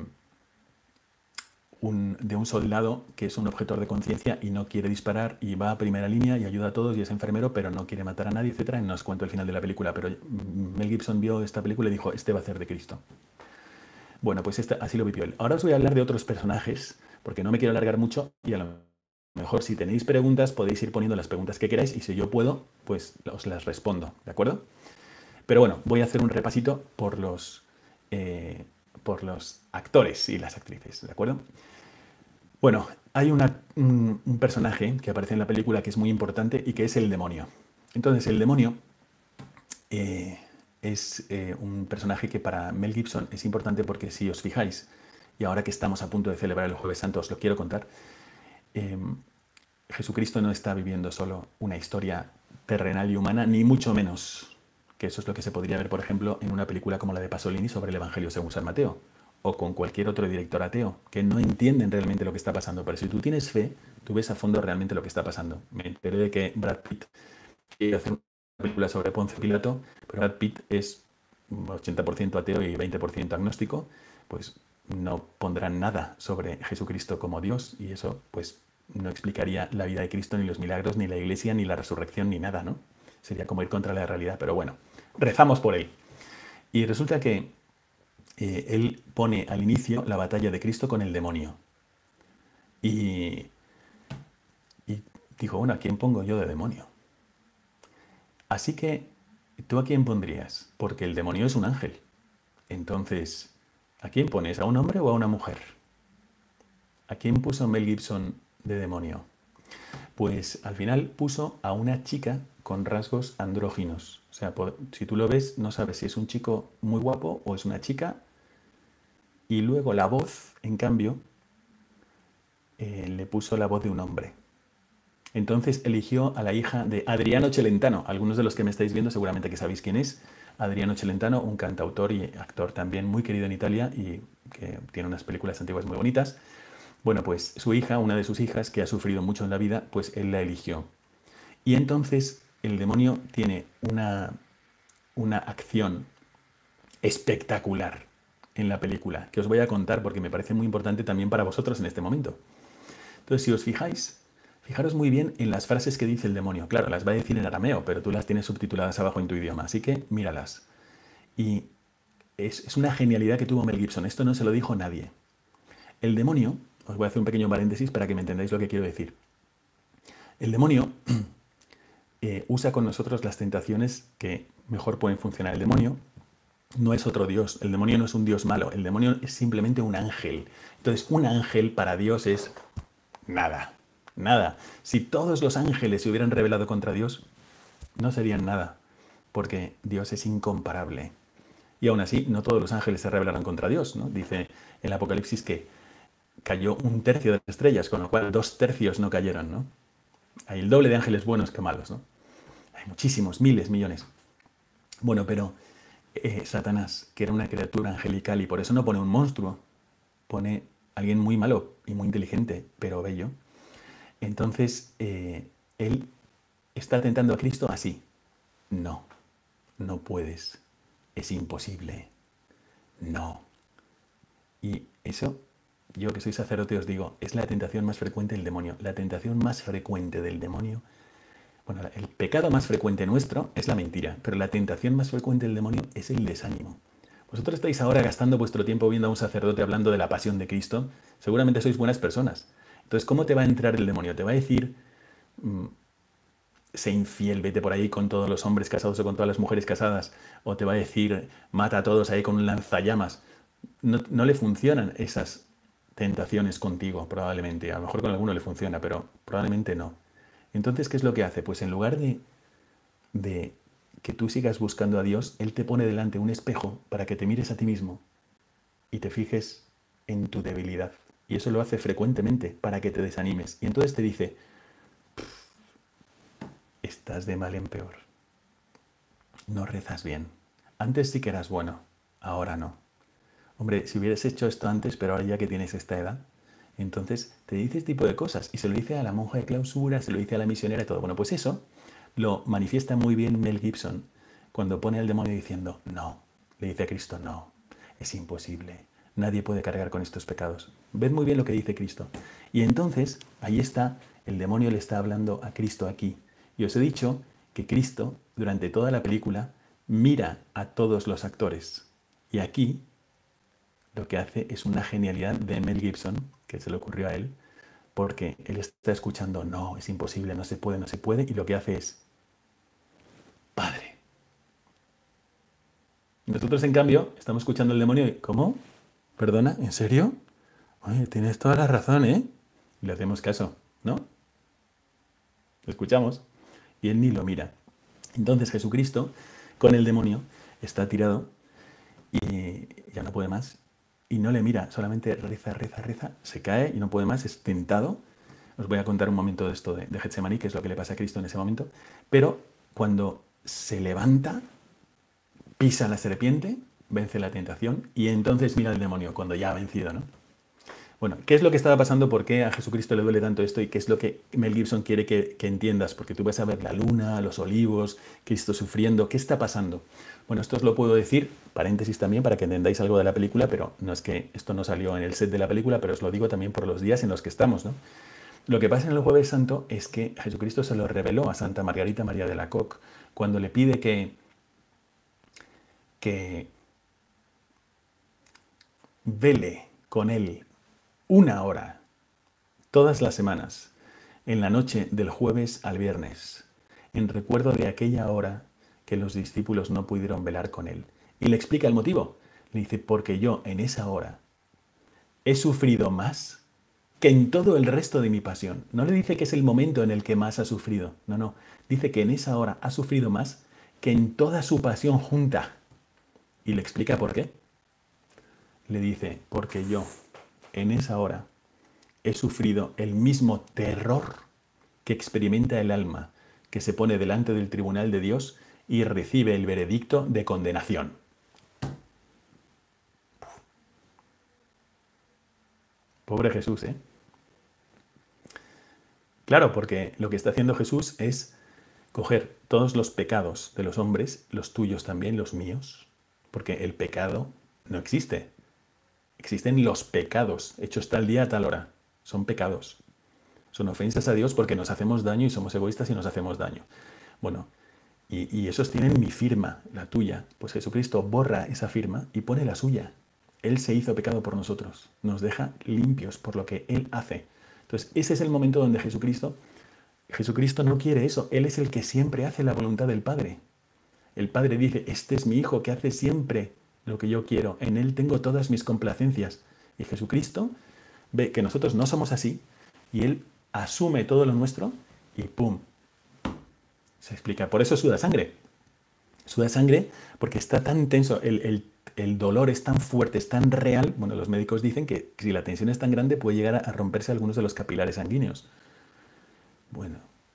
un, de un soldado que es un objetor de conciencia y no quiere disparar y va a primera línea y ayuda a todos y es enfermero, pero no quiere matar a nadie, etcétera. Y no os cuento el final de la película, pero Mel Gibson vio esta película y dijo, este va a ser de Cristo. Bueno, pues esta, así lo vivió él. Ahora os voy a hablar de otros personajes, porque no me quiero alargar mucho y a lo mejor si tenéis preguntas podéis ir poniendo las preguntas que queráis y si yo puedo, pues os las respondo, ¿de acuerdo? Pero bueno, voy a hacer un repasito por los, eh, por los actores y las actrices, ¿de acuerdo? Bueno, hay una, un, un personaje que aparece en la película que es muy importante y que es el demonio. Entonces, el demonio eh, es eh, un personaje que para Mel Gibson es importante porque si os fijáis, y ahora que estamos a punto de celebrar el Jueves Santo os lo quiero contar, eh, Jesucristo no está viviendo solo una historia terrenal y humana, ni mucho menos, que eso es lo que se podría ver, por ejemplo, en una película como la de Pasolini sobre el Evangelio según San Mateo, o con cualquier otro director ateo, que no entienden realmente lo que está pasando. Pero si tú tienes fe, tú ves a fondo realmente lo que está pasando. Me enteré de que Brad Pitt quiere hacer una película sobre Ponce Pilato, pero Brad Pitt es ochenta por ciento ateo y veinte por ciento agnóstico, pues no pondrán nada sobre Jesucristo como Dios, y eso pues no explicaría la vida de Cristo, ni los milagros, ni la iglesia, ni la resurrección, ni nada, ¿no? Sería como ir contra la realidad, pero bueno, rezamos por él. Y resulta que eh, él pone al inicio la batalla de Cristo con el demonio. Y, y dijo, bueno, ¿a quién pongo yo de demonio? Así que, ¿tú a quién pondrías? Porque el demonio es un ángel. Entonces, ¿a quién pones? ¿A un hombre o a una mujer? ¿A quién puso Mel Gibson de demonio? Pues al final puso a una chica con rasgos andróginos. O sea, si tú lo ves, no sabes si es un chico muy guapo o es una chica. Y luego la voz, en cambio, eh, le puso la voz de un hombre. Entonces eligió a la hija de Adriano Celentano. Algunos de los que me estáis viendo seguramente que sabéis quién es. Adriano Celentano, un cantautor y actor también muy querido en Italia y que tiene unas películas antiguas muy bonitas. Bueno, pues su hija, una de sus hijas, que ha sufrido mucho en la vida, pues él la eligió. Y entonces el demonio tiene una, una acción espectacular en la película, que os voy a contar porque me parece muy importante también para vosotros en este momento. Entonces, si os fijáis, fijaros muy bien en las frases que dice el demonio. Claro, las va a decir en arameo, pero tú las tienes subtituladas abajo en tu idioma, así que míralas. Y es, es una genialidad que tuvo Mel Gibson. Esto no se lo dijo nadie. El demonio, os voy a hacer un pequeño paréntesis para que me entendáis lo que quiero decir. El demonio eh, usa con nosotros las tentaciones que mejor pueden funcionar. El demonio no es otro Dios, el demonio no es un Dios malo, el demonio es simplemente un ángel. Entonces, un ángel para Dios es nada, nada. Si todos los ángeles se hubieran rebelado contra Dios, no serían nada, porque Dios es incomparable. Y aún así, no todos los ángeles se rebelaron contra Dios, ¿no? Dice el Apocalipsis que cayó un tercio de las estrellas, con lo cual dos tercios no cayeron, ¿no? Hay el doble de ángeles buenos que malos, ¿no? Hay muchísimos, miles, millones. Bueno, pero eh, Satanás, que era una criatura angelical y por eso no pone un monstruo, pone a alguien muy malo y muy inteligente, pero bello. Entonces, eh, él está tentando a Cristo así. No, no puedes. Es imposible. No. Y eso, yo que soy sacerdote os digo, es la tentación más frecuente del demonio. La tentación más frecuente del demonio, bueno, el pecado más frecuente nuestro es la mentira, pero la tentación más frecuente del demonio es el desánimo. Vosotros estáis ahora gastando vuestro tiempo viendo a un sacerdote hablando de la pasión de Cristo. Seguramente sois buenas personas. Entonces, ¿cómo te va a entrar el demonio? Te va a decir, mmm, sé infiel, vete por ahí con todos los hombres casados o con todas las mujeres casadas. O te va a decir, mata a todos ahí con un lanzallamas. No, no le funcionan esas tentaciones contigo, probablemente. A lo mejor con alguno le funciona, pero probablemente no. Entonces, ¿qué es lo que hace? Pues en lugar de, de que tú sigas buscando a Dios, Él te pone delante un espejo para que te mires a ti mismo y te fijes en tu debilidad. Y eso lo hace frecuentemente para que te desanimes. Y entonces te dice, estás de mal en peor. No rezas bien. Antes sí que eras bueno, ahora no. Hombre, si hubieras hecho esto antes, pero ahora ya que tienes esta edad, entonces te dice este tipo de cosas. Y se lo dice a la monja de clausura, se lo dice a la misionera y todo. Bueno, pues eso lo manifiesta muy bien Mel Gibson cuando pone al demonio diciendo, no. Le dice a Cristo, no, es imposible. Nadie puede cargar con estos pecados. Ved muy bien lo que dice Cristo. Y entonces, ahí está, el demonio le está hablando a Cristo aquí. Y os he dicho que Cristo, durante toda la película, mira a todos los actores. Y aquí lo que hace es una genialidad de Mel Gibson, que se le ocurrió a él, porque él está escuchando, no, es imposible, no se puede, no se puede, y lo que hace es, Padre. Nosotros, en cambio, estamos escuchando al demonio y, ¿cómo? ¿Perdona? ¿En serio? Oye, tienes toda la razón, ¿eh? Y le hacemos caso, ¿no? Lo escuchamos y él ni lo mira. Entonces Jesucristo, con el demonio, está tirado y ya no puede más. Y no le mira, solamente reza, reza, reza, se cae y no puede más, es tentado. Os voy a contar un momento de esto de, de Getsemaní, que es lo que le pasa a Cristo en ese momento. Pero cuando se levanta, pisa la serpiente, vence la tentación y entonces mira al demonio cuando ya ha vencido, ¿no? Bueno, ¿qué es lo que estaba pasando? ¿Por qué a Jesucristo le duele tanto esto? ¿Y qué es lo que Mel Gibson quiere que, que entiendas? Porque tú vas a ver la luna, los olivos, Cristo sufriendo. ¿Qué está pasando? Bueno, esto os lo puedo decir, paréntesis también, para que entendáis algo de la película, pero no es que esto no salió en el set de la película, pero os lo digo también por los días en los que estamos, ¿no? Lo que pasa en el Jueves Santo es que Jesucristo se lo reveló a Santa Margarita María de Alacoque cuando le pide que, que vele con él una hora, todas las semanas, en la noche del jueves al viernes, en recuerdo de aquella hora que los discípulos no pudieron velar con él. Y le explica el motivo. Le dice, porque yo en esa hora he sufrido más que en todo el resto de mi pasión. No le dice que es el momento en el que más ha sufrido. No, no. Dice que en esa hora ha sufrido más que en toda su pasión junta. Y le explica por qué. Le dice, porque yo en esa hora he sufrido el mismo terror que experimenta el alma que se pone delante del tribunal de Dios y recibe el veredicto de condenación. Pobre Jesús, ¿eh? Claro, porque lo que está haciendo Jesús es coger todos los pecados de los hombres, los tuyos también, los míos, porque el pecado no existe. Existen los pecados, hechos tal día a tal hora. Son pecados. Son ofensas a Dios porque nos hacemos daño y somos egoístas y nos hacemos daño. Bueno, y, y esos tienen mi firma, la tuya. Pues Jesucristo borra esa firma y pone la suya. Él se hizo pecado por nosotros. Nos deja limpios por lo que Él hace. Entonces, ese es el momento donde Jesucristo, Jesucristo no quiere eso. Él es el que siempre hace la voluntad del Padre. El Padre dice, este es mi Hijo que hace siempre lo que yo quiero. En Él tengo todas mis complacencias. Y Jesucristo ve que nosotros no somos así y Él asume todo lo nuestro y ¡pum! Se explica. Por eso suda sangre. Suda sangre porque está tan tenso, el, el, el dolor es tan fuerte, es tan real. Bueno, los médicos dicen que si la tensión es tan grande puede llegar a, a romperse algunos de los capilares sanguíneos. Bueno.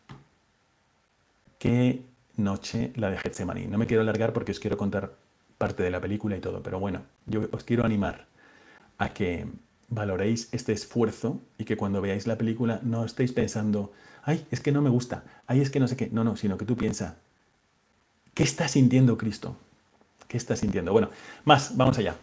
Qué noche la de Getsemaní. No me quiero alargar porque os quiero contar parte de la película y todo, pero bueno, yo os quiero animar a que valoréis este esfuerzo y que cuando veáis la película no estéis pensando, ay, es que no me gusta, ay, es que no sé qué. No, no, sino que tú piensas, ¿qué está sintiendo Cristo? ¿Qué está sintiendo? Bueno, más, vamos allá.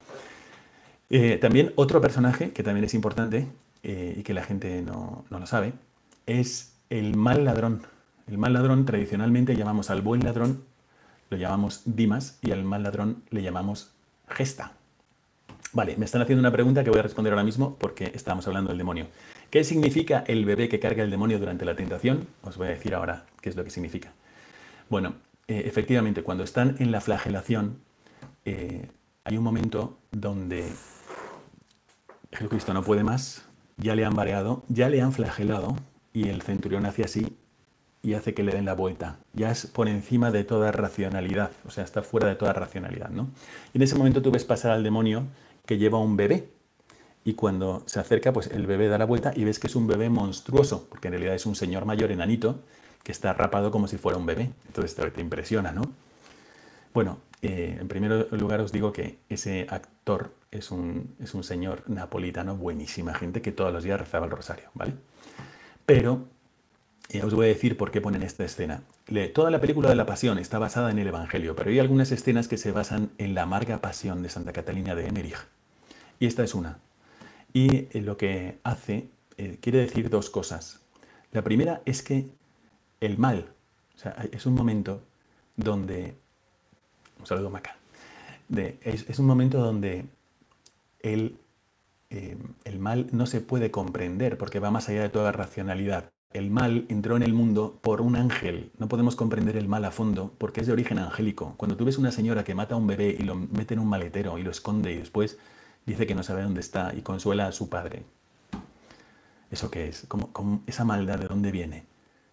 Eh, también otro personaje que también es importante eh, y que la gente no, no lo sabe, es el mal ladrón. El mal ladrón tradicionalmente llamamos al buen ladrón, lo llamamos Dimas, y al mal ladrón le llamamos Gesta. Vale, me están haciendo una pregunta que voy a responder ahora mismo porque estamos hablando del demonio. ¿Qué significa el bebé que carga el demonio durante la tentación? Os voy a decir ahora qué es lo que significa. Bueno, eh, efectivamente, cuando están en la flagelación, eh, hay un momento donde Jesucristo no puede más, ya le han mareado, ya le han flagelado, y el centurión hace así y hace que le den la vuelta. Ya es por encima de toda racionalidad, o sea, está fuera de toda racionalidad, ¿no? Y en ese momento tú ves pasar al demonio que lleva un bebé, y cuando se acerca, pues el bebé da la vuelta y ves que es un bebé monstruoso, porque en realidad es un señor mayor enanito que está rapado como si fuera un bebé. Entonces te, te impresiona, ¿no? Bueno, eh, en primer lugar os digo que ese actor es un, es un señor napolitano, buenísima gente, que todos los días rezaba el rosario, ¿vale? Pero eh, os voy a decir por qué ponen esta escena. Le, toda la película de la Pasión está basada en el Evangelio, pero hay algunas escenas que se basan en la amarga pasión de Santa Catalina de Emmerich. Y esta es una. Y eh, lo que hace eh, quiere decir dos cosas. La primera es que el mal, o sea, es un momento donde... Un saludo, Maca. De, es, es un momento donde el, eh, el mal no se puede comprender porque va más allá de toda racionalidad. El mal entró en el mundo por un ángel. No podemos comprender el mal a fondo porque es de origen angélico. Cuando tú ves una señora que mata a un bebé y lo mete en un maletero y lo esconde y después dice que no sabe dónde está y consuela a su padre, ¿eso qué es? ¿Cómo, cómo, esa maldad de dónde viene?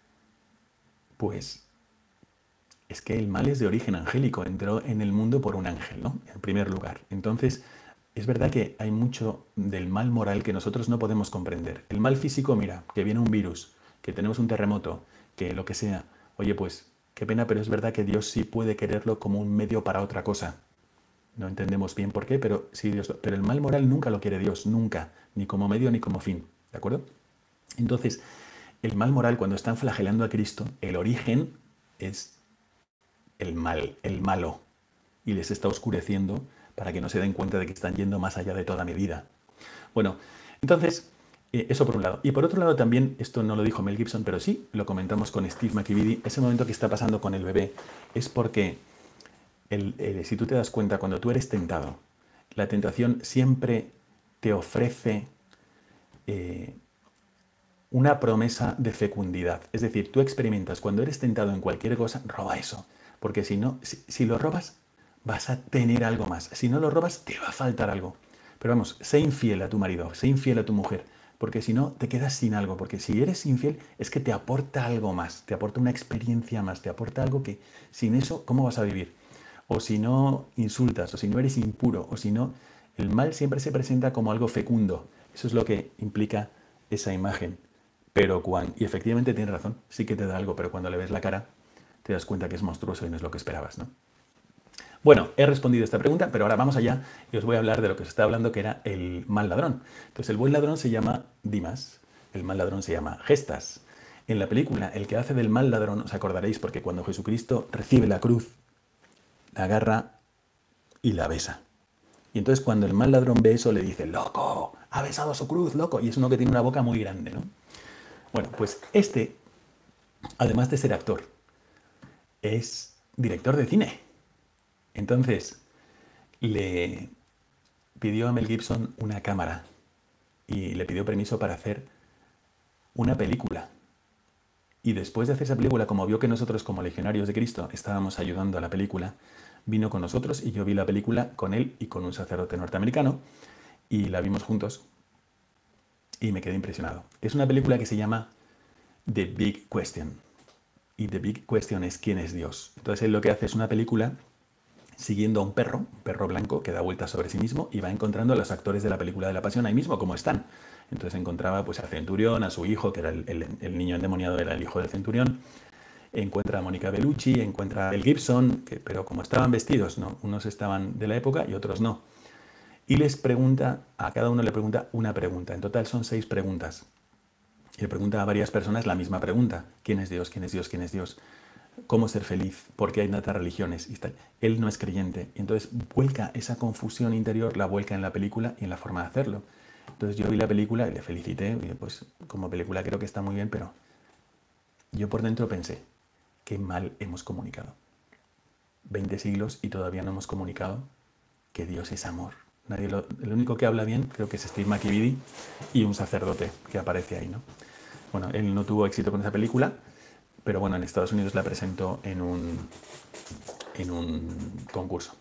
Pues es que el mal es de origen angélico. Entró en el mundo por un ángel, ¿no? En primer lugar. Entonces, es verdad que hay mucho del mal moral que nosotros no podemos comprender. El mal físico, mira, que viene un virus, que tenemos un terremoto, que lo que sea. Oye, pues, qué pena, pero es verdad que Dios sí puede quererlo como un medio para otra cosa. No entendemos bien por qué, pero sí Dios. Pero el mal moral nunca lo quiere Dios, nunca. Ni como medio ni como fin. ¿De acuerdo? Entonces, el mal moral, cuando están flagelando a Cristo, el origen es el mal, el malo. Y les está oscureciendo para que no se den cuenta de que están yendo más allá de toda medida. Bueno, entonces, eh, eso por un lado. Y por otro lado también, esto no lo dijo Mel Gibson, pero sí lo comentamos con Steve McKibben, ese momento que está pasando con el bebé es porque, el, el, si tú te das cuenta, cuando tú eres tentado, la tentación siempre te ofrece eh, una promesa de fecundidad. Es decir, tú experimentas, cuando eres tentado en cualquier cosa, roba eso. Porque si no, si, si lo robas, vas a tener algo más. Si no lo robas, te va a faltar algo. Pero vamos, sé infiel a tu marido, sé infiel a tu mujer, porque si no te quedas sin algo, porque si eres infiel es que te aporta algo más, te aporta una experiencia más, te aporta algo que sin eso, ¿cómo vas a vivir? O si no insultas, o si no eres impuro, o si no, el mal siempre se presenta como algo fecundo. Eso es lo que implica esa imagen. Pero cuando, y efectivamente tienes razón, sí que te da algo, pero cuando le ves la cara te das cuenta que es monstruoso y no es lo que esperabas, ¿no? Bueno, he respondido a esta pregunta, pero ahora vamos allá y os voy a hablar de lo que se está hablando, que era el mal ladrón. Entonces, el buen ladrón se llama Dimas, el mal ladrón se llama Gestas. En la película, el que hace del mal ladrón, os acordaréis, porque cuando Jesucristo recibe la cruz, la agarra y la besa. Y entonces cuando el mal ladrón ve eso, le dice, ¡loco! ¡Ha besado su cruz, loco! Y es uno que tiene una boca muy grande, ¿no? Bueno, pues este, además de ser actor, es director de cine. Entonces, le pidió a Mel Gibson una cámara y le pidió permiso para hacer una película. Y después de hacer esa película, como vio que nosotros como legionarios de Cristo estábamos ayudando a la película, vino con nosotros y yo vi la película con él y con un sacerdote norteamericano y la vimos juntos y me quedé impresionado. Es una película que se llama The Big Question y The Big Question es ¿quién es Dios? Entonces él lo que hace es una película siguiendo a un perro, un perro blanco que da vueltas sobre sí mismo y va encontrando a los actores de la película de la Pasión ahí mismo, como están. Entonces encontraba pues al centurión, a su hijo, que era el, el, el niño endemoniado, era el hijo del centurión. Encuentra a Mónica Bellucci, encuentra a Mel Gibson, que, pero como estaban vestidos, ¿no? Unos estaban de la época y otros no. Y les pregunta, a cada uno le pregunta una pregunta. En total son seis preguntas. Y le pregunta a varias personas la misma pregunta. ¿Quién es Dios? ¿Quién es Dios? ¿Quién es Dios? ¿Cómo ser feliz? ¿Por qué hay tantas religiones? Y tal. Él no es creyente. Y entonces vuelca esa confusión interior, la vuelca en la película y en la forma de hacerlo. Entonces yo vi la película y le felicité. Y pues como película creo que está muy bien, pero yo por dentro pensé, qué mal hemos comunicado. veinte siglos y todavía no hemos comunicado que Dios es amor. Nadie lo, el único que habla bien creo que es Steve McKibben y un sacerdote que aparece ahí, ¿no? Bueno, él no tuvo éxito con esa película, pero bueno, en Estados Unidos la presentó en un, en un concurso.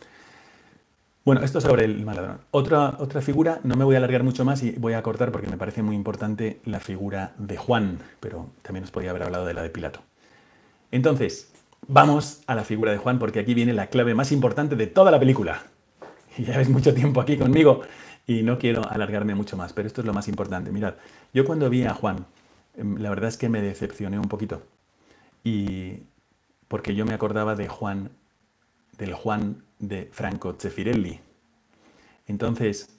Bueno, esto sobre el mal ladrón. Otra, otra figura, no me voy a alargar mucho más y voy a cortar porque me parece muy importante la figura de Juan, pero también os podría haber hablado de la de Pilato. Entonces, vamos a la figura de Juan porque aquí viene la clave más importante de toda la película. Y ya ves mucho tiempo aquí conmigo y no quiero alargarme mucho más, pero esto es lo más importante. Mirad, yo cuando vi a Juan, la verdad es que me decepcioné un poquito. Y porque yo me acordaba de Juan, del Juan de Franco Zeffirelli. Entonces,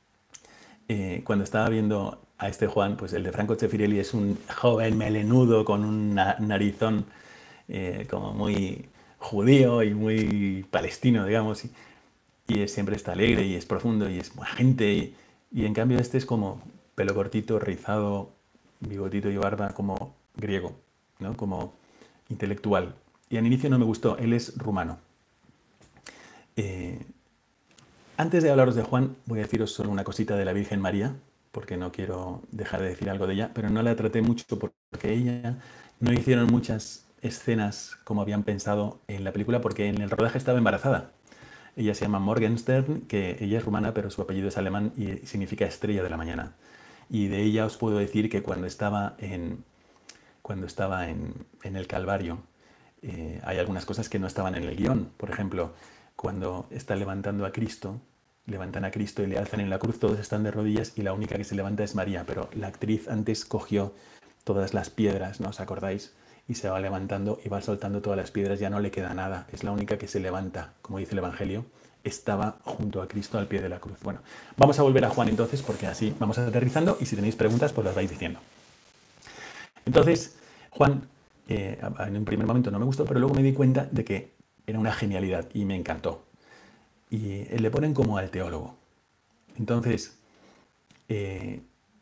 eh, cuando estaba viendo a este Juan, pues el de Franco Zeffirelli es un joven melenudo con un narizón eh, como muy judío y muy palestino, digamos, y, y es, siempre está alegre y es profundo y es buena gente. Y, y en cambio este es como pelo cortito, rizado, bigotito y barba, como griego, ¿no? Como intelectual. Y al inicio no me gustó, él es rumano. Eh, antes de hablaros de Juan, voy a deciros solo una cosita de la Virgen María, porque no quiero dejar de decir algo de ella, pero no la traté mucho porque ella no hicieron muchas escenas como habían pensado en la película, porque en el rodaje estaba embarazada. Ella se llama Morgenstern, que ella es rumana, pero su apellido es alemán y significa estrella de la mañana. Y de ella os puedo decir que cuando estaba en, cuando estaba en, en el Calvario, eh, hay algunas cosas que no estaban en el guión. Por ejemplo, cuando está levantando a Cristo, levantan a Cristo y le alzan en la cruz, todos están de rodillas y la única que se levanta es María, pero la actriz antes cogió todas las piedras, ¿no os acordáis? Y se va levantando y va soltando todas las piedras, ya no le queda nada, es la única que se levanta, como dice el Evangelio, estaba junto a Cristo al pie de la cruz. Bueno, vamos a volver a Juan entonces, porque así vamos aterrizando y si tenéis preguntas, pues las vais diciendo. Entonces, Juan, eh, en un primer momento no me gustó, pero luego me di cuenta de que era una genialidad y me encantó. Y le ponen como al teólogo. Entonces, eh,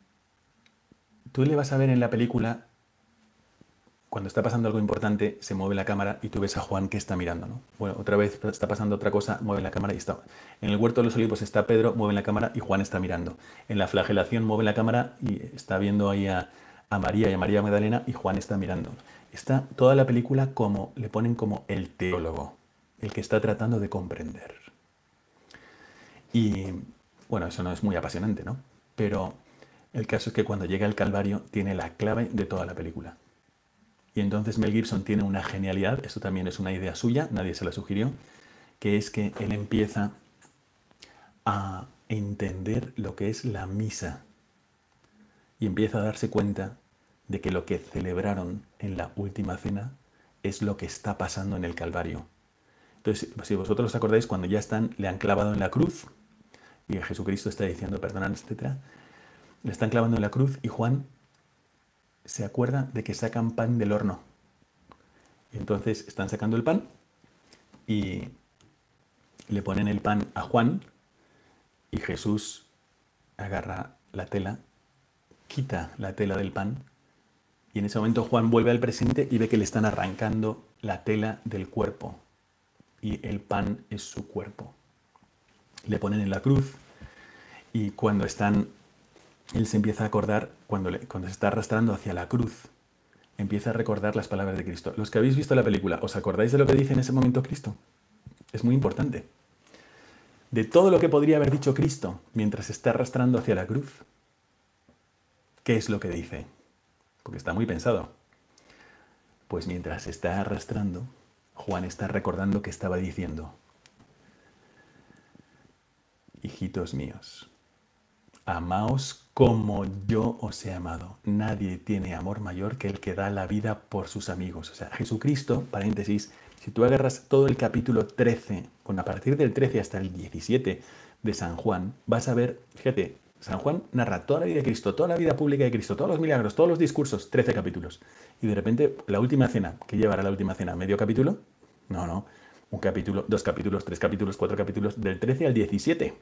tú le vas a ver en la película, cuando está pasando algo importante, se mueve la cámara y tú ves a Juan que está mirando, ¿no? Bueno, otra vez está pasando otra cosa, mueve la cámara y está... En el huerto de los olivos está Pedro, mueve la cámara y Juan está mirando. En la flagelación mueve la cámara y está viendo ahí a, a María y a María Magdalena y Juan está mirando. Está toda la película como, le ponen como el teólogo, el que está tratando de comprender. Y bueno, eso no es muy apasionante, ¿no? Pero El caso es que cuando llega al Calvario tiene la clave de toda la película. Y entonces Mel Gibson tiene una genialidad, esto también es una idea suya, nadie se la sugirió, que es que él empieza a entender lo que es la misa y empieza a darse cuenta de que lo que celebraron en la última cena es lo que está pasando en el Calvario. Entonces, si vosotros os acordáis, cuando ya están, le han clavado en la cruz y Jesucristo está diciendo perdonad, etcétera, le están clavando en la cruz y Juan se acuerda de que sacan pan del horno. Y entonces están sacando el pan y le ponen el pan a Juan y Jesús agarra la tela, quita la tela del pan y en ese momento Juan vuelve al presente y ve que le están arrancando la tela del cuerpo y el pan es su cuerpo. Le ponen en la cruz y cuando están, él se empieza a acordar, cuando, le, cuando se está arrastrando hacia la cruz, empieza a recordar las palabras de Cristo. Los que habéis visto la película, ¿os acordáis de lo que dice en ese momento Cristo? Es muy importante. De todo lo que podría haber dicho Cristo mientras se está arrastrando hacia la cruz, ¿qué es lo que dice? Porque está muy pensado. Pues mientras se está arrastrando, Juan está recordando que estaba diciendo: hijitos míos, amaos como yo os he amado. Nadie tiene amor mayor que el que da la vida por sus amigos. O sea, Jesucristo, paréntesis, si tú agarras todo el capítulo trece, con a partir del trece hasta el diecisiete de San Juan, vas a ver, fíjate, San Juan narra toda la vida de Cristo, toda la vida pública de Cristo, todos los milagros, todos los discursos, trece capítulos. Y de repente, la última cena, ¿qué llevará la última cena? ¿Medio capítulo? No, no. Un capítulo, dos capítulos, tres capítulos, cuatro capítulos, del trece al diecisiete.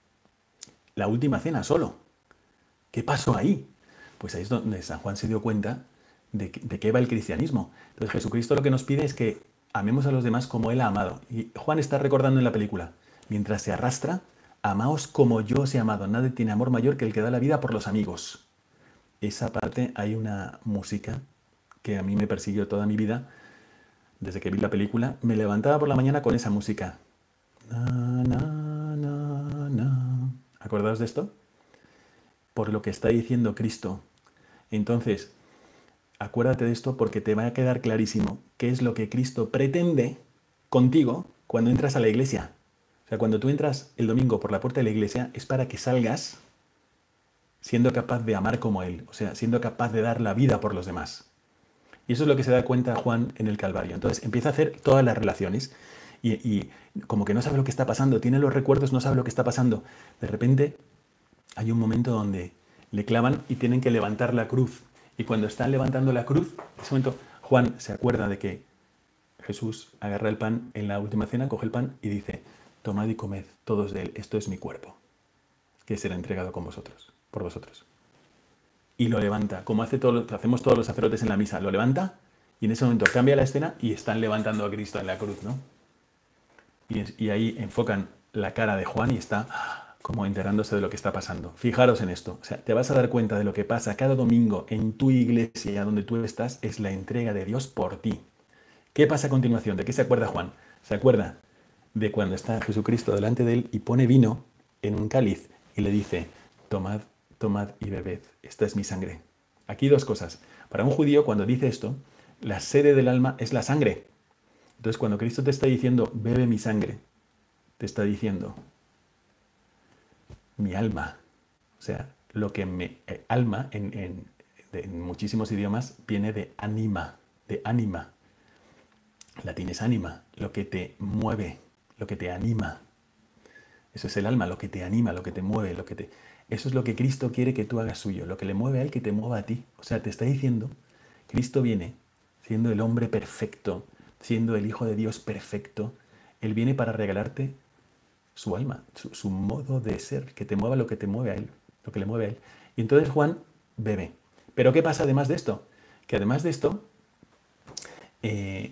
La última cena solo. ¿Qué pasó ahí? Pues ahí es donde San Juan se dio cuenta de, que, de qué va el cristianismo. Entonces Jesucristo lo que nos pide es que amemos a los demás como Él ha amado. Y Juan está recordando en la película, mientras se arrastra, amaos como yo os he amado. Nadie tiene amor mayor que el que da la vida por los amigos. Esa parte, hay una música que a mí me persiguió toda mi vida. Desde que vi la película, me levantaba por la mañana con esa música. Na, na, na, na. ¿Acordaos de esto? Por lo que está diciendo Cristo. Entonces, acuérdate de esto porque te va a quedar clarísimo qué es lo que Cristo pretende contigo cuando entras a la iglesia. O sea, cuando tú entras el domingo por la puerta de la iglesia es para que salgas siendo capaz de amar como Él. O sea, siendo capaz de dar la vida por los demás. Y eso es lo que se da cuenta Juan en el Calvario. Entonces empieza a hacer todas las relaciones y, y como que no sabe lo que está pasando, tiene los recuerdos, no sabe lo que está pasando. De repente hay un momento donde le clavan y tienen que levantar la cruz. Y cuando están levantando la cruz, en ese momento Juan se acuerda de que Jesús agarra el pan en la última cena, coge el pan y dice: tomad y comed todos de él, esto es mi cuerpo, que será entregado con vosotros, por vosotros. Y lo levanta, como hace todo, hacemos todos los sacerdotes en la misa, lo levanta y en ese momento cambia la escena y están levantando a Cristo en la cruz, ¿no? Y, y ahí enfocan la cara de Juan y está como enterándose de lo que está pasando. Fijaros en esto, o sea, te vas a dar cuenta de lo que pasa cada domingo en tu iglesia donde tú estás, es la entrega de Dios por ti. ¿Qué pasa a continuación? ¿De qué se acuerda Juan? Se acuerda de cuando está Jesucristo delante de él y pone vino en un cáliz y le dice: tomad, tomad y bebed, esta es mi sangre. Aquí dos cosas. Para un judío, cuando dice esto, la sede del alma es la sangre. Entonces, cuando Cristo te está diciendo, bebe mi sangre, te está diciendo, mi alma. O sea, lo que me... Eh, alma, en, en, de, en muchísimos idiomas, viene de anima, de ánima. Latín es ánima, lo que te mueve, lo que te anima. Eso es el alma, lo que te anima, lo que te mueve, lo que te... Eso es lo que Cristo quiere que tú hagas suyo, lo que le mueve a Él, que te mueva a ti. O sea, te está diciendo, Cristo viene siendo el hombre perfecto, siendo el Hijo de Dios perfecto. Él viene para regalarte su alma, su, su modo de ser, que te mueva lo que te mueve a Él, lo que le mueve a Él. Y entonces Juan bebe. Pero ¿qué pasa además de esto? Que además de esto, eh,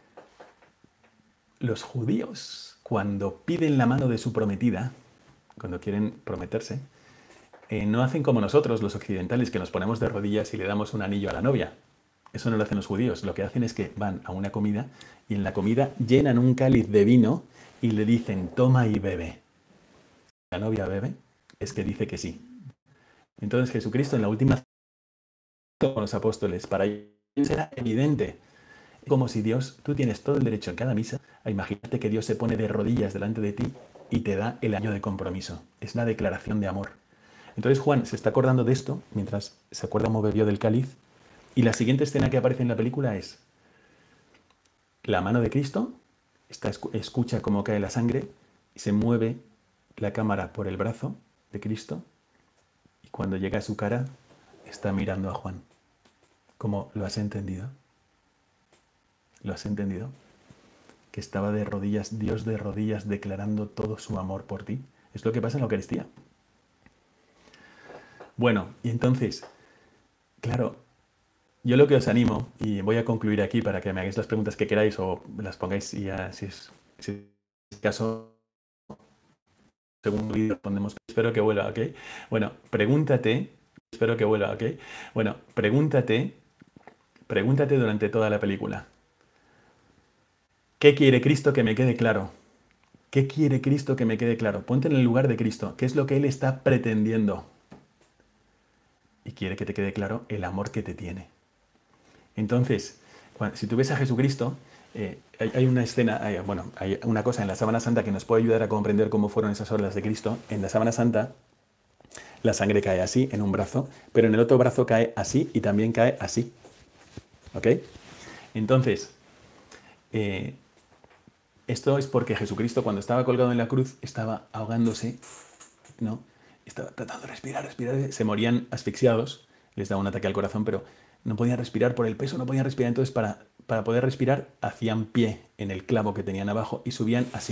los judíos, cuando piden la mano de su prometida, cuando quieren prometerse, Eh, no hacen como nosotros, los occidentales, que nos ponemos de rodillas y le damos un anillo a la novia. Eso no lo hacen los judíos. Lo que hacen es que van a una comida y en la comida llenan un cáliz de vino y le dicen: toma y bebe. La novia bebe, es que dice que sí. Entonces Jesucristo en la última cena con los apóstoles, para ellos era evidente, como si Dios, tú tienes todo el derecho en cada misa a imaginarte que Dios se pone de rodillas delante de ti y te da el anillo de compromiso. Es la declaración de amor. Entonces Juan se está acordando de esto mientras se acuerda cómo bebió del cáliz, y la siguiente escena que aparece en la película es la mano de Cristo, está, escucha cómo cae la sangre, y se mueve la cámara por el brazo de Cristo, y cuando llega a su cara está mirando a Juan. ¿Cómo lo has entendido? ¿Lo has entendido? Que estaba de rodillas, Dios de rodillas, declarando todo su amor por ti. Es lo que pasa en la Eucaristía. Bueno, y entonces, claro, yo lo que os animo, y voy a concluir aquí para que me hagáis las preguntas que queráis o las pongáis y ya, si es, si es caso, segundo vídeo respondemos. Espero que vuelva, ¿ok? Bueno, pregúntate, espero que vuelva, ¿ok? Bueno, pregúntate, pregúntate durante toda la película. ¿Qué quiere Cristo que me quede claro? ¿Qué quiere Cristo que me quede claro? Ponte en el lugar de Cristo. ¿Qué es lo que Él está pretendiendo? Y quiere que te quede claro el amor que te tiene. Entonces, cuando, si tú ves a Jesucristo, eh, hay, hay una escena, hay, bueno, hay una cosa en la Sábana Santa que nos puede ayudar a comprender cómo fueron esas olas de Cristo. En la Sábana Santa, la sangre cae así, en un brazo, pero en el otro brazo cae así y también cae así. ¿Ok? Entonces, eh, esto es porque Jesucristo, cuando estaba colgado en la cruz, estaba ahogándose, ¿no? Estaba tratando de respirar, respirar, se morían asfixiados, les daba un ataque al corazón, pero no podían respirar por el peso, no podían respirar. Entonces, para, para poder respirar, hacían pie en el clavo que tenían abajo y subían así.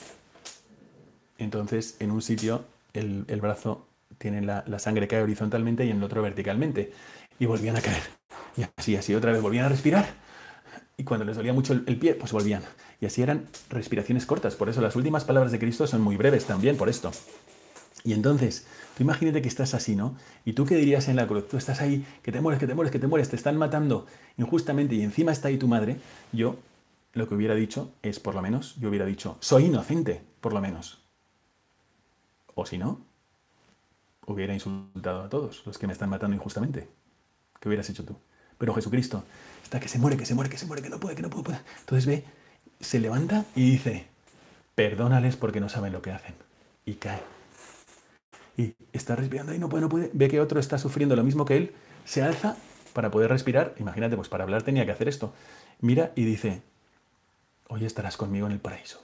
Entonces, en un sitio, el, el brazo tiene la, la sangre cae horizontalmente y en el otro verticalmente. Y volvían a caer. Y así, así, otra vez volvían a respirar. Y cuando les dolía mucho el, el pie, pues volvían. Y así eran respiraciones cortas. Por eso las últimas palabras de Cristo son muy breves también, por esto. Y entonces, tú imagínate que estás así, ¿no? ¿Y tú qué dirías en la cruz? Tú estás ahí, que te mueres, que te mueres, que te mueres, te están matando injustamente y encima está ahí tu madre. Yo lo que hubiera dicho es, por lo menos, yo hubiera dicho, soy inocente, por lo menos. O si no, hubiera insultado a todos los que me están matando injustamente. ¿Qué hubieras hecho tú? Pero Jesucristo está que se muere, que se muere, que se muere, que no puede, que no puede. puede. Entonces ve, se levanta y dice, perdónales porque no saben lo que hacen. Y cae. Y está respirando y no puede, no puede. Ve que otro está sufriendo lo mismo que él. Se alza para poder respirar. Imagínate, pues para hablar tenía que hacer esto. Mira y dice, hoy estarás conmigo en el paraíso.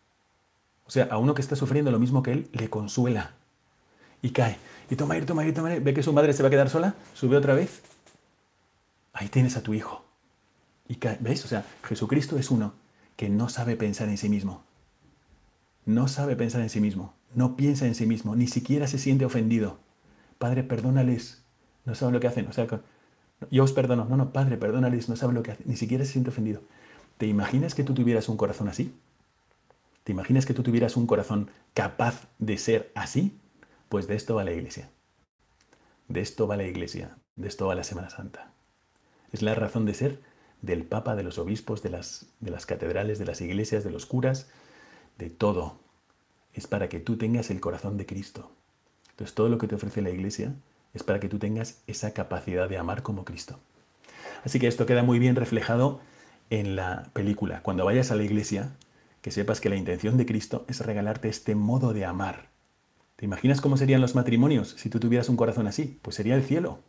O sea, a uno que está sufriendo lo mismo que él, le consuela. Y cae. Y toma aire, toma aire, toma aire. Ve que su madre se va a quedar sola. Sube otra vez. Ahí tienes a tu hijo. Y cae. ¿Ves? O sea, Jesucristo es uno que no sabe pensar en sí mismo. No sabe pensar en sí mismo. No piensa en sí mismo. Ni siquiera se siente ofendido. Padre, perdónales. No saben lo que hacen. O sea, yo os perdono. No, no, Padre, perdónales. No saben lo que hacen. Ni siquiera se siente ofendido. ¿Te imaginas que tú tuvieras un corazón así? ¿Te imaginas que tú tuvieras un corazón capaz de ser así? Pues de esto va la Iglesia. De esto va la Iglesia. De esto va la Semana Santa. Es la razón de ser del Papa, de los obispos, de las, de las catedrales, de las iglesias, de los curas, de todo. Es para que tú tengas el corazón de Cristo. Entonces todo lo que te ofrece la Iglesia es para que tú tengas esa capacidad de amar como Cristo. Así que esto queda muy bien reflejado en la película. Cuando vayas a la Iglesia, que sepas que la intención de Cristo es regalarte este modo de amar. ¿Te imaginas cómo serían los matrimonios si tú tuvieras un corazón así? Pues sería el cielo.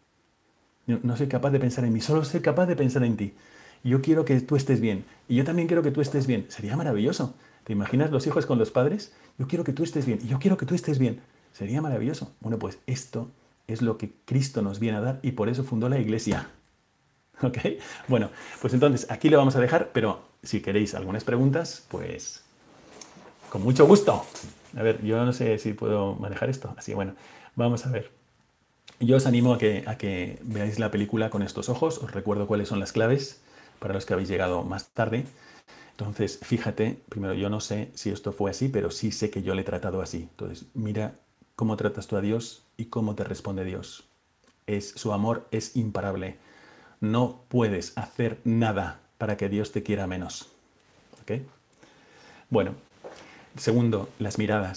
No soy capaz de pensar en mí, solo soy capaz de pensar en ti. Yo quiero que tú estés bien. Y yo también quiero que tú estés bien. Sería maravilloso. ¿Te imaginas los hijos con los padres? Yo quiero que tú estés bien. Y yo quiero que tú estés bien. Sería maravilloso. Bueno, pues esto es lo que Cristo nos viene a dar y por eso fundó la Iglesia. ¿Ok? Bueno, pues entonces aquí lo vamos a dejar, pero si queréis algunas preguntas, pues con mucho gusto. A ver, yo no sé si puedo manejar esto. Así que bueno, vamos a ver. Yo os animo a que, a que veáis la película con estos ojos. Os recuerdo cuáles son las claves para los que habéis llegado más tarde. Entonces, fíjate, primero, yo no sé si esto fue así, pero sí sé que yo le he tratado así. Entonces, mira cómo tratas tú a Dios y cómo te responde Dios. Es, su amor es imparable. No puedes hacer nada para que Dios te quiera menos. ¿Ok? Bueno, segundo, las miradas.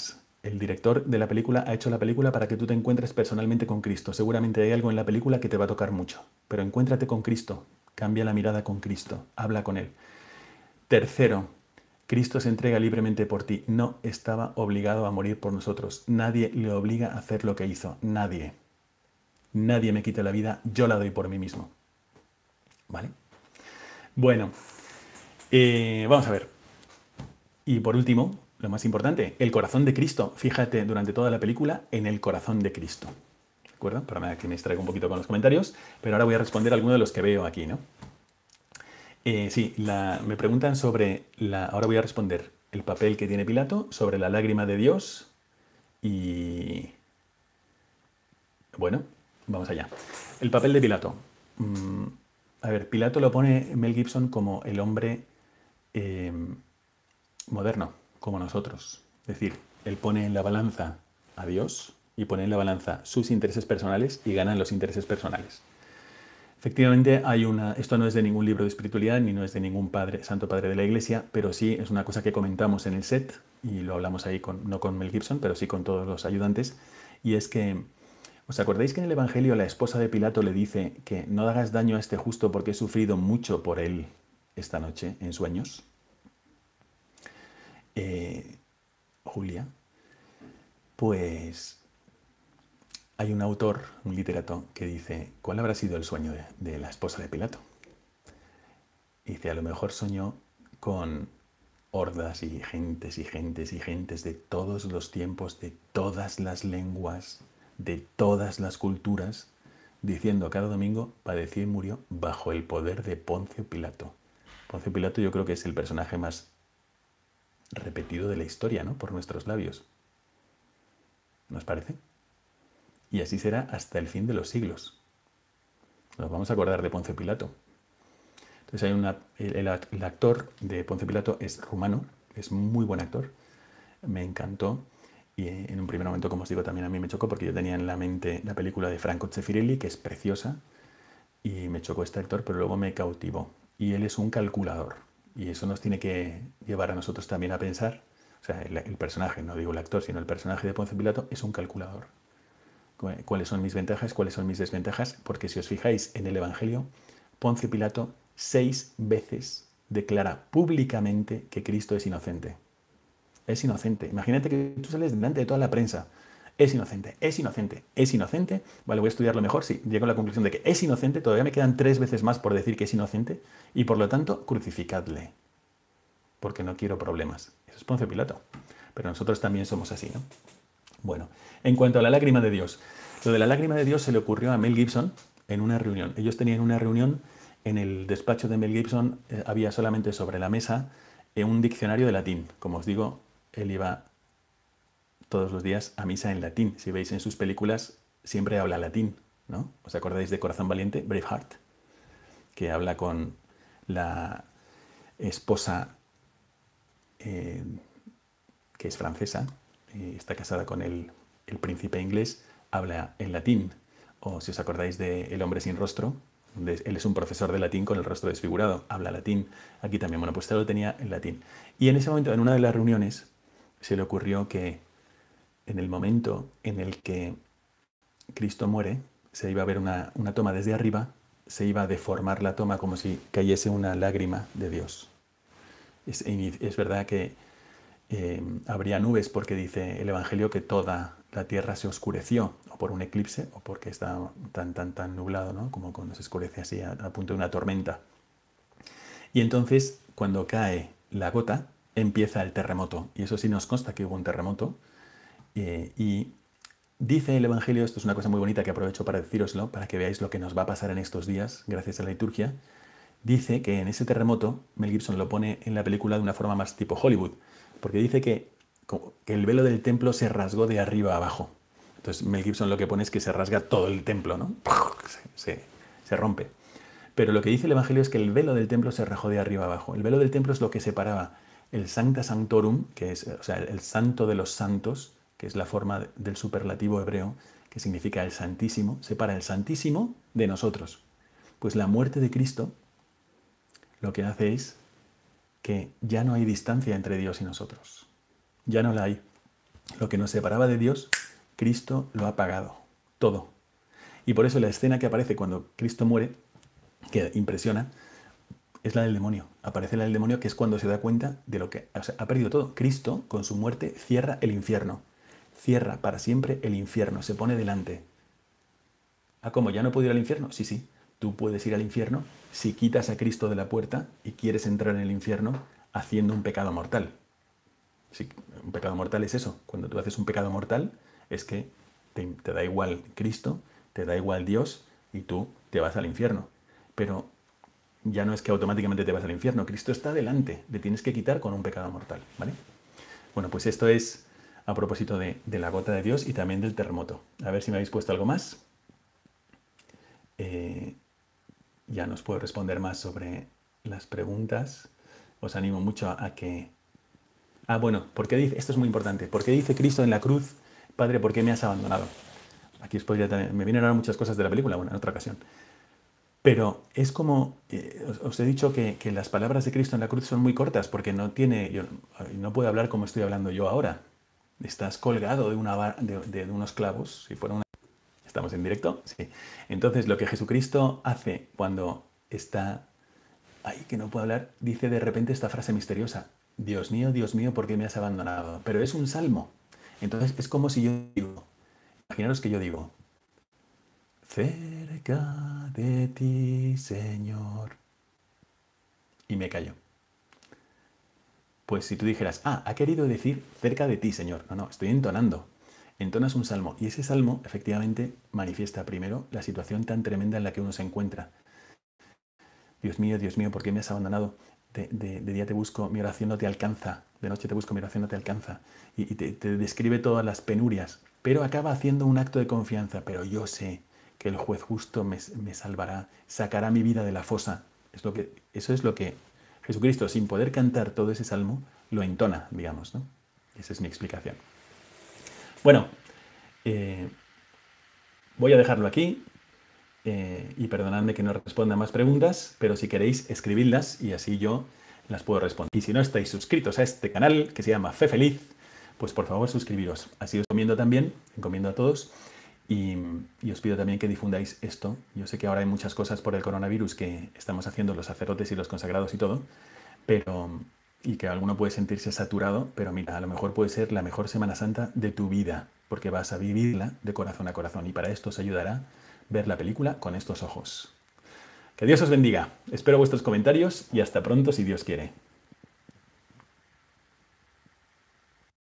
El director de la película ha hecho la película para que tú te encuentres personalmente con Cristo. Seguramente hay algo en la película que te va a tocar mucho, pero encuéntrate con Cristo, cambia la mirada con Cristo, habla con Él. Tercero, Cristo se entrega libremente por ti. No estaba obligado a morir por nosotros. Nadie le obliga a hacer lo que hizo. Nadie. Nadie me quita la vida, yo la doy por mí mismo. ¿Vale? Bueno, eh, vamos a ver. Y por último, lo más importante, el corazón de Cristo. Fíjate durante toda la película en el corazón de Cristo. ¿De acuerdo? Para que me distraiga un poquito con los comentarios, pero ahora voy a responder a alguno de los que veo aquí, ¿no? Eh, sí, la, me preguntan sobre, la, ahora voy a responder el papel que tiene Pilato, sobre la lágrima de Dios y... Bueno, vamos allá. El papel de Pilato. Mm, a ver, Pilato lo pone Mel Gibson como el hombre eh, moderno, como nosotros. Es decir, él pone en la balanza a Dios y pone en la balanza sus intereses personales y ganan los intereses personales. Efectivamente, hay una, esto no es de ningún libro de espiritualidad ni no es de ningún padre, santo padre de la Iglesia, pero sí es una cosa que comentamos en el set y lo hablamos ahí, con, no con Mel Gibson, pero sí con todos los ayudantes, y es que, ¿os acordáis que en el Evangelio la esposa de Pilato le dice que no hagas daño a este justo porque he sufrido mucho por él esta noche en sueños? Eh, Julia, pues... Hay un autor, un literato, que dice, ¿cuál habrá sido el sueño de, de la esposa de Pilato? Y dice, a lo mejor soñó con hordas y gentes y gentes y gentes de todos los tiempos, de todas las lenguas, de todas las culturas, diciendo cada domingo, padeció y murió bajo el poder de Poncio Pilato. Poncio Pilato yo creo que es el personaje más repetido de la historia, ¿no? Por nuestros labios. ¿Nos parece? Y así será hasta el fin de los siglos. Nos vamos a acordar de Poncio Pilato. Entonces hay una, el, el, el actor de Poncio Pilato es rumano, es muy buen actor, me encantó. Y en un primer momento, como os digo, también a mí me chocó porque yo tenía en la mente la película de Franco Zeffirelli, que es preciosa, y me chocó este actor, pero luego me cautivó. Y él es un calculador, y eso nos tiene que llevar a nosotros también a pensar, o sea, el, el personaje, no digo el actor, sino el personaje de Poncio Pilato es un calculador. ¿Cuáles son mis ventajas? ¿Cuáles son mis desventajas? Porque si os fijáis en el Evangelio, Poncio Pilato seis veces declara públicamente que Cristo es inocente. Es inocente. Imagínate que tú sales delante de toda la prensa. Es inocente, es inocente, es inocente. Vale, voy a estudiarlo mejor. Sí, llego a la conclusión de que es inocente. Todavía me quedan tres veces más por decir que es inocente. Y por lo tanto, crucificadle. Porque no quiero problemas. Eso es Poncio Pilato. Pero nosotros también somos así, ¿no? Bueno, en cuanto a la lágrima de Dios. Lo de la lágrima de Dios se le ocurrió a Mel Gibson en una reunión. Ellos tenían una reunión, en el despacho de Mel Gibson eh, había solamente sobre la mesa eh, un diccionario de latín. Como os digo, él iba todos los días a misa en latín. Si veis en sus películas, siempre habla latín, ¿no? ¿Os acordáis de Corazón Valiente, Braveheart? Que habla con la esposa eh, que es francesa, está casada con el, el príncipe inglés, habla en latín. O si os acordáis de El hombre sin rostro, donde él es un profesor de latín con el rostro desfigurado, habla latín. Aquí también, bueno, pues él lo tenía en latín. Y en ese momento, en una de las reuniones, se le ocurrió que en el momento en el que Cristo muere, se iba a ver una, una toma desde arriba, se iba a deformar la toma como si cayese una lágrima de Dios. Es, es verdad que Eh, habría nubes porque dice el Evangelio que toda la tierra se oscureció, o por un eclipse, o porque está tan, tan, tan nublado, ¿no? Como cuando se oscurece así a, a punto de una tormenta. Y entonces, cuando cae la gota, empieza el terremoto. Y eso sí nos consta que hubo un terremoto. Eh, y dice el Evangelio, esto es una cosa muy bonita que aprovecho para decíroslo, para que veáis lo que nos va a pasar en estos días, gracias a la liturgia. Dice que en ese terremoto, Mel Gibson lo pone en la película de una forma más tipo Hollywood, porque dice que, que el velo del templo se rasgó de arriba a abajo. Entonces Mel Gibson lo que pone es que se rasga todo el templo, ¿no? Se, se, se rompe. Pero lo que dice el Evangelio es que el velo del templo se rajó de arriba a abajo. El velo del templo es lo que separaba el Sancta Sanctorum, que es, o sea, el santo de los santos, que es la forma del superlativo hebreo, que significa el santísimo, separa el santísimo de nosotros. Pues la muerte de Cristo lo que hace es que ya no hay distancia entre Dios y nosotros. Ya no la hay. Lo que nos separaba de Dios, Cristo lo ha pagado. Todo. Y por eso la escena que aparece cuando Cristo muere, que impresiona, es la del demonio. Aparece la del demonio, que es cuando se da cuenta de lo que... O sea, ha perdido todo. Cristo, con su muerte, cierra el infierno. Cierra para siempre el infierno. Se pone delante. ¿Ah, cómo? ¿Ya no puedo ir al infierno? Sí, sí. Tú puedes ir al infierno si quitas a Cristo de la puerta y quieres entrar en el infierno haciendo un pecado mortal. Sí, un pecado mortal es eso. Cuando tú haces un pecado mortal es que te, te da igual Cristo, te da igual Dios y tú te vas al infierno. Pero ya no es que automáticamente te vas al infierno. Cristo está delante. Le tienes que quitar con un pecado mortal, ¿vale? Bueno, pues esto es a propósito de, de la gota de Dios y también del terremoto. A ver si me habéis puesto algo más. Eh, ya no os puedo responder más sobre las preguntas. Os animo mucho a, a que... Ah, bueno, ¿por qué dice? Esto es muy importante. ¿Por qué dice Cristo en la cruz, Padre, ¿por qué me has abandonado? Aquí os podría también... Me vienen ahora muchas cosas de la película, bueno, en otra ocasión. Pero es como... Eh, os, os he dicho que, que las palabras de Cristo en la cruz son muy cortas porque no tiene... Yo, no puede hablar como estoy hablando yo ahora. Estás colgado de, una, de, de, de unos clavos, si fuera una... ¿Estamos en directo? Sí. Entonces, lo que Jesucristo hace cuando está ahí, que no puede hablar, dice de repente esta frase misteriosa. Dios mío, Dios mío, ¿por qué me has abandonado? Pero es un salmo. Entonces, es como si yo digo, imaginaros que yo digo, cerca de ti, Señor. Y me callo. Pues si tú dijeras, ah, ha querido decir cerca de ti, Señor. No, no, estoy entonando. Entonas un salmo y ese salmo efectivamente manifiesta primero la situación tan tremenda en la que uno se encuentra. Dios mío, Dios mío, ¿por qué me has abandonado? De, de, de día te busco, mi oración no te alcanza. De noche te busco, mi oración no te alcanza. Y, y te, te describe todas las penurias. Pero acaba haciendo un acto de confianza. Pero yo sé que el juez justo me, me salvará, sacará mi vida de la fosa. Es lo que, eso es lo que Jesucristo, sin poder cantar todo ese salmo, lo entona, digamos, ¿no? Esa es mi explicación. Bueno, eh, voy a dejarlo aquí eh, y perdonadme que no responda más preguntas, pero si queréis escribidlas y así yo las puedo responder. Y si no estáis suscritos a este canal que se llama Fe Feliz, pues por favor suscribiros. Así os encomiendo también, encomiendo a todos y, y os pido también que difundáis esto. Yo sé que ahora hay muchas cosas por el coronavirus que estamos haciendo los sacerdotes y los consagrados y todo, pero... y que alguno puede sentirse saturado, pero mira, a lo mejor puede ser la mejor Semana Santa de tu vida, porque vas a vivirla de corazón a corazón, y para esto os ayudará ver la película con estos ojos. Que Dios os bendiga. Espero vuestros comentarios y hasta pronto si Dios quiere.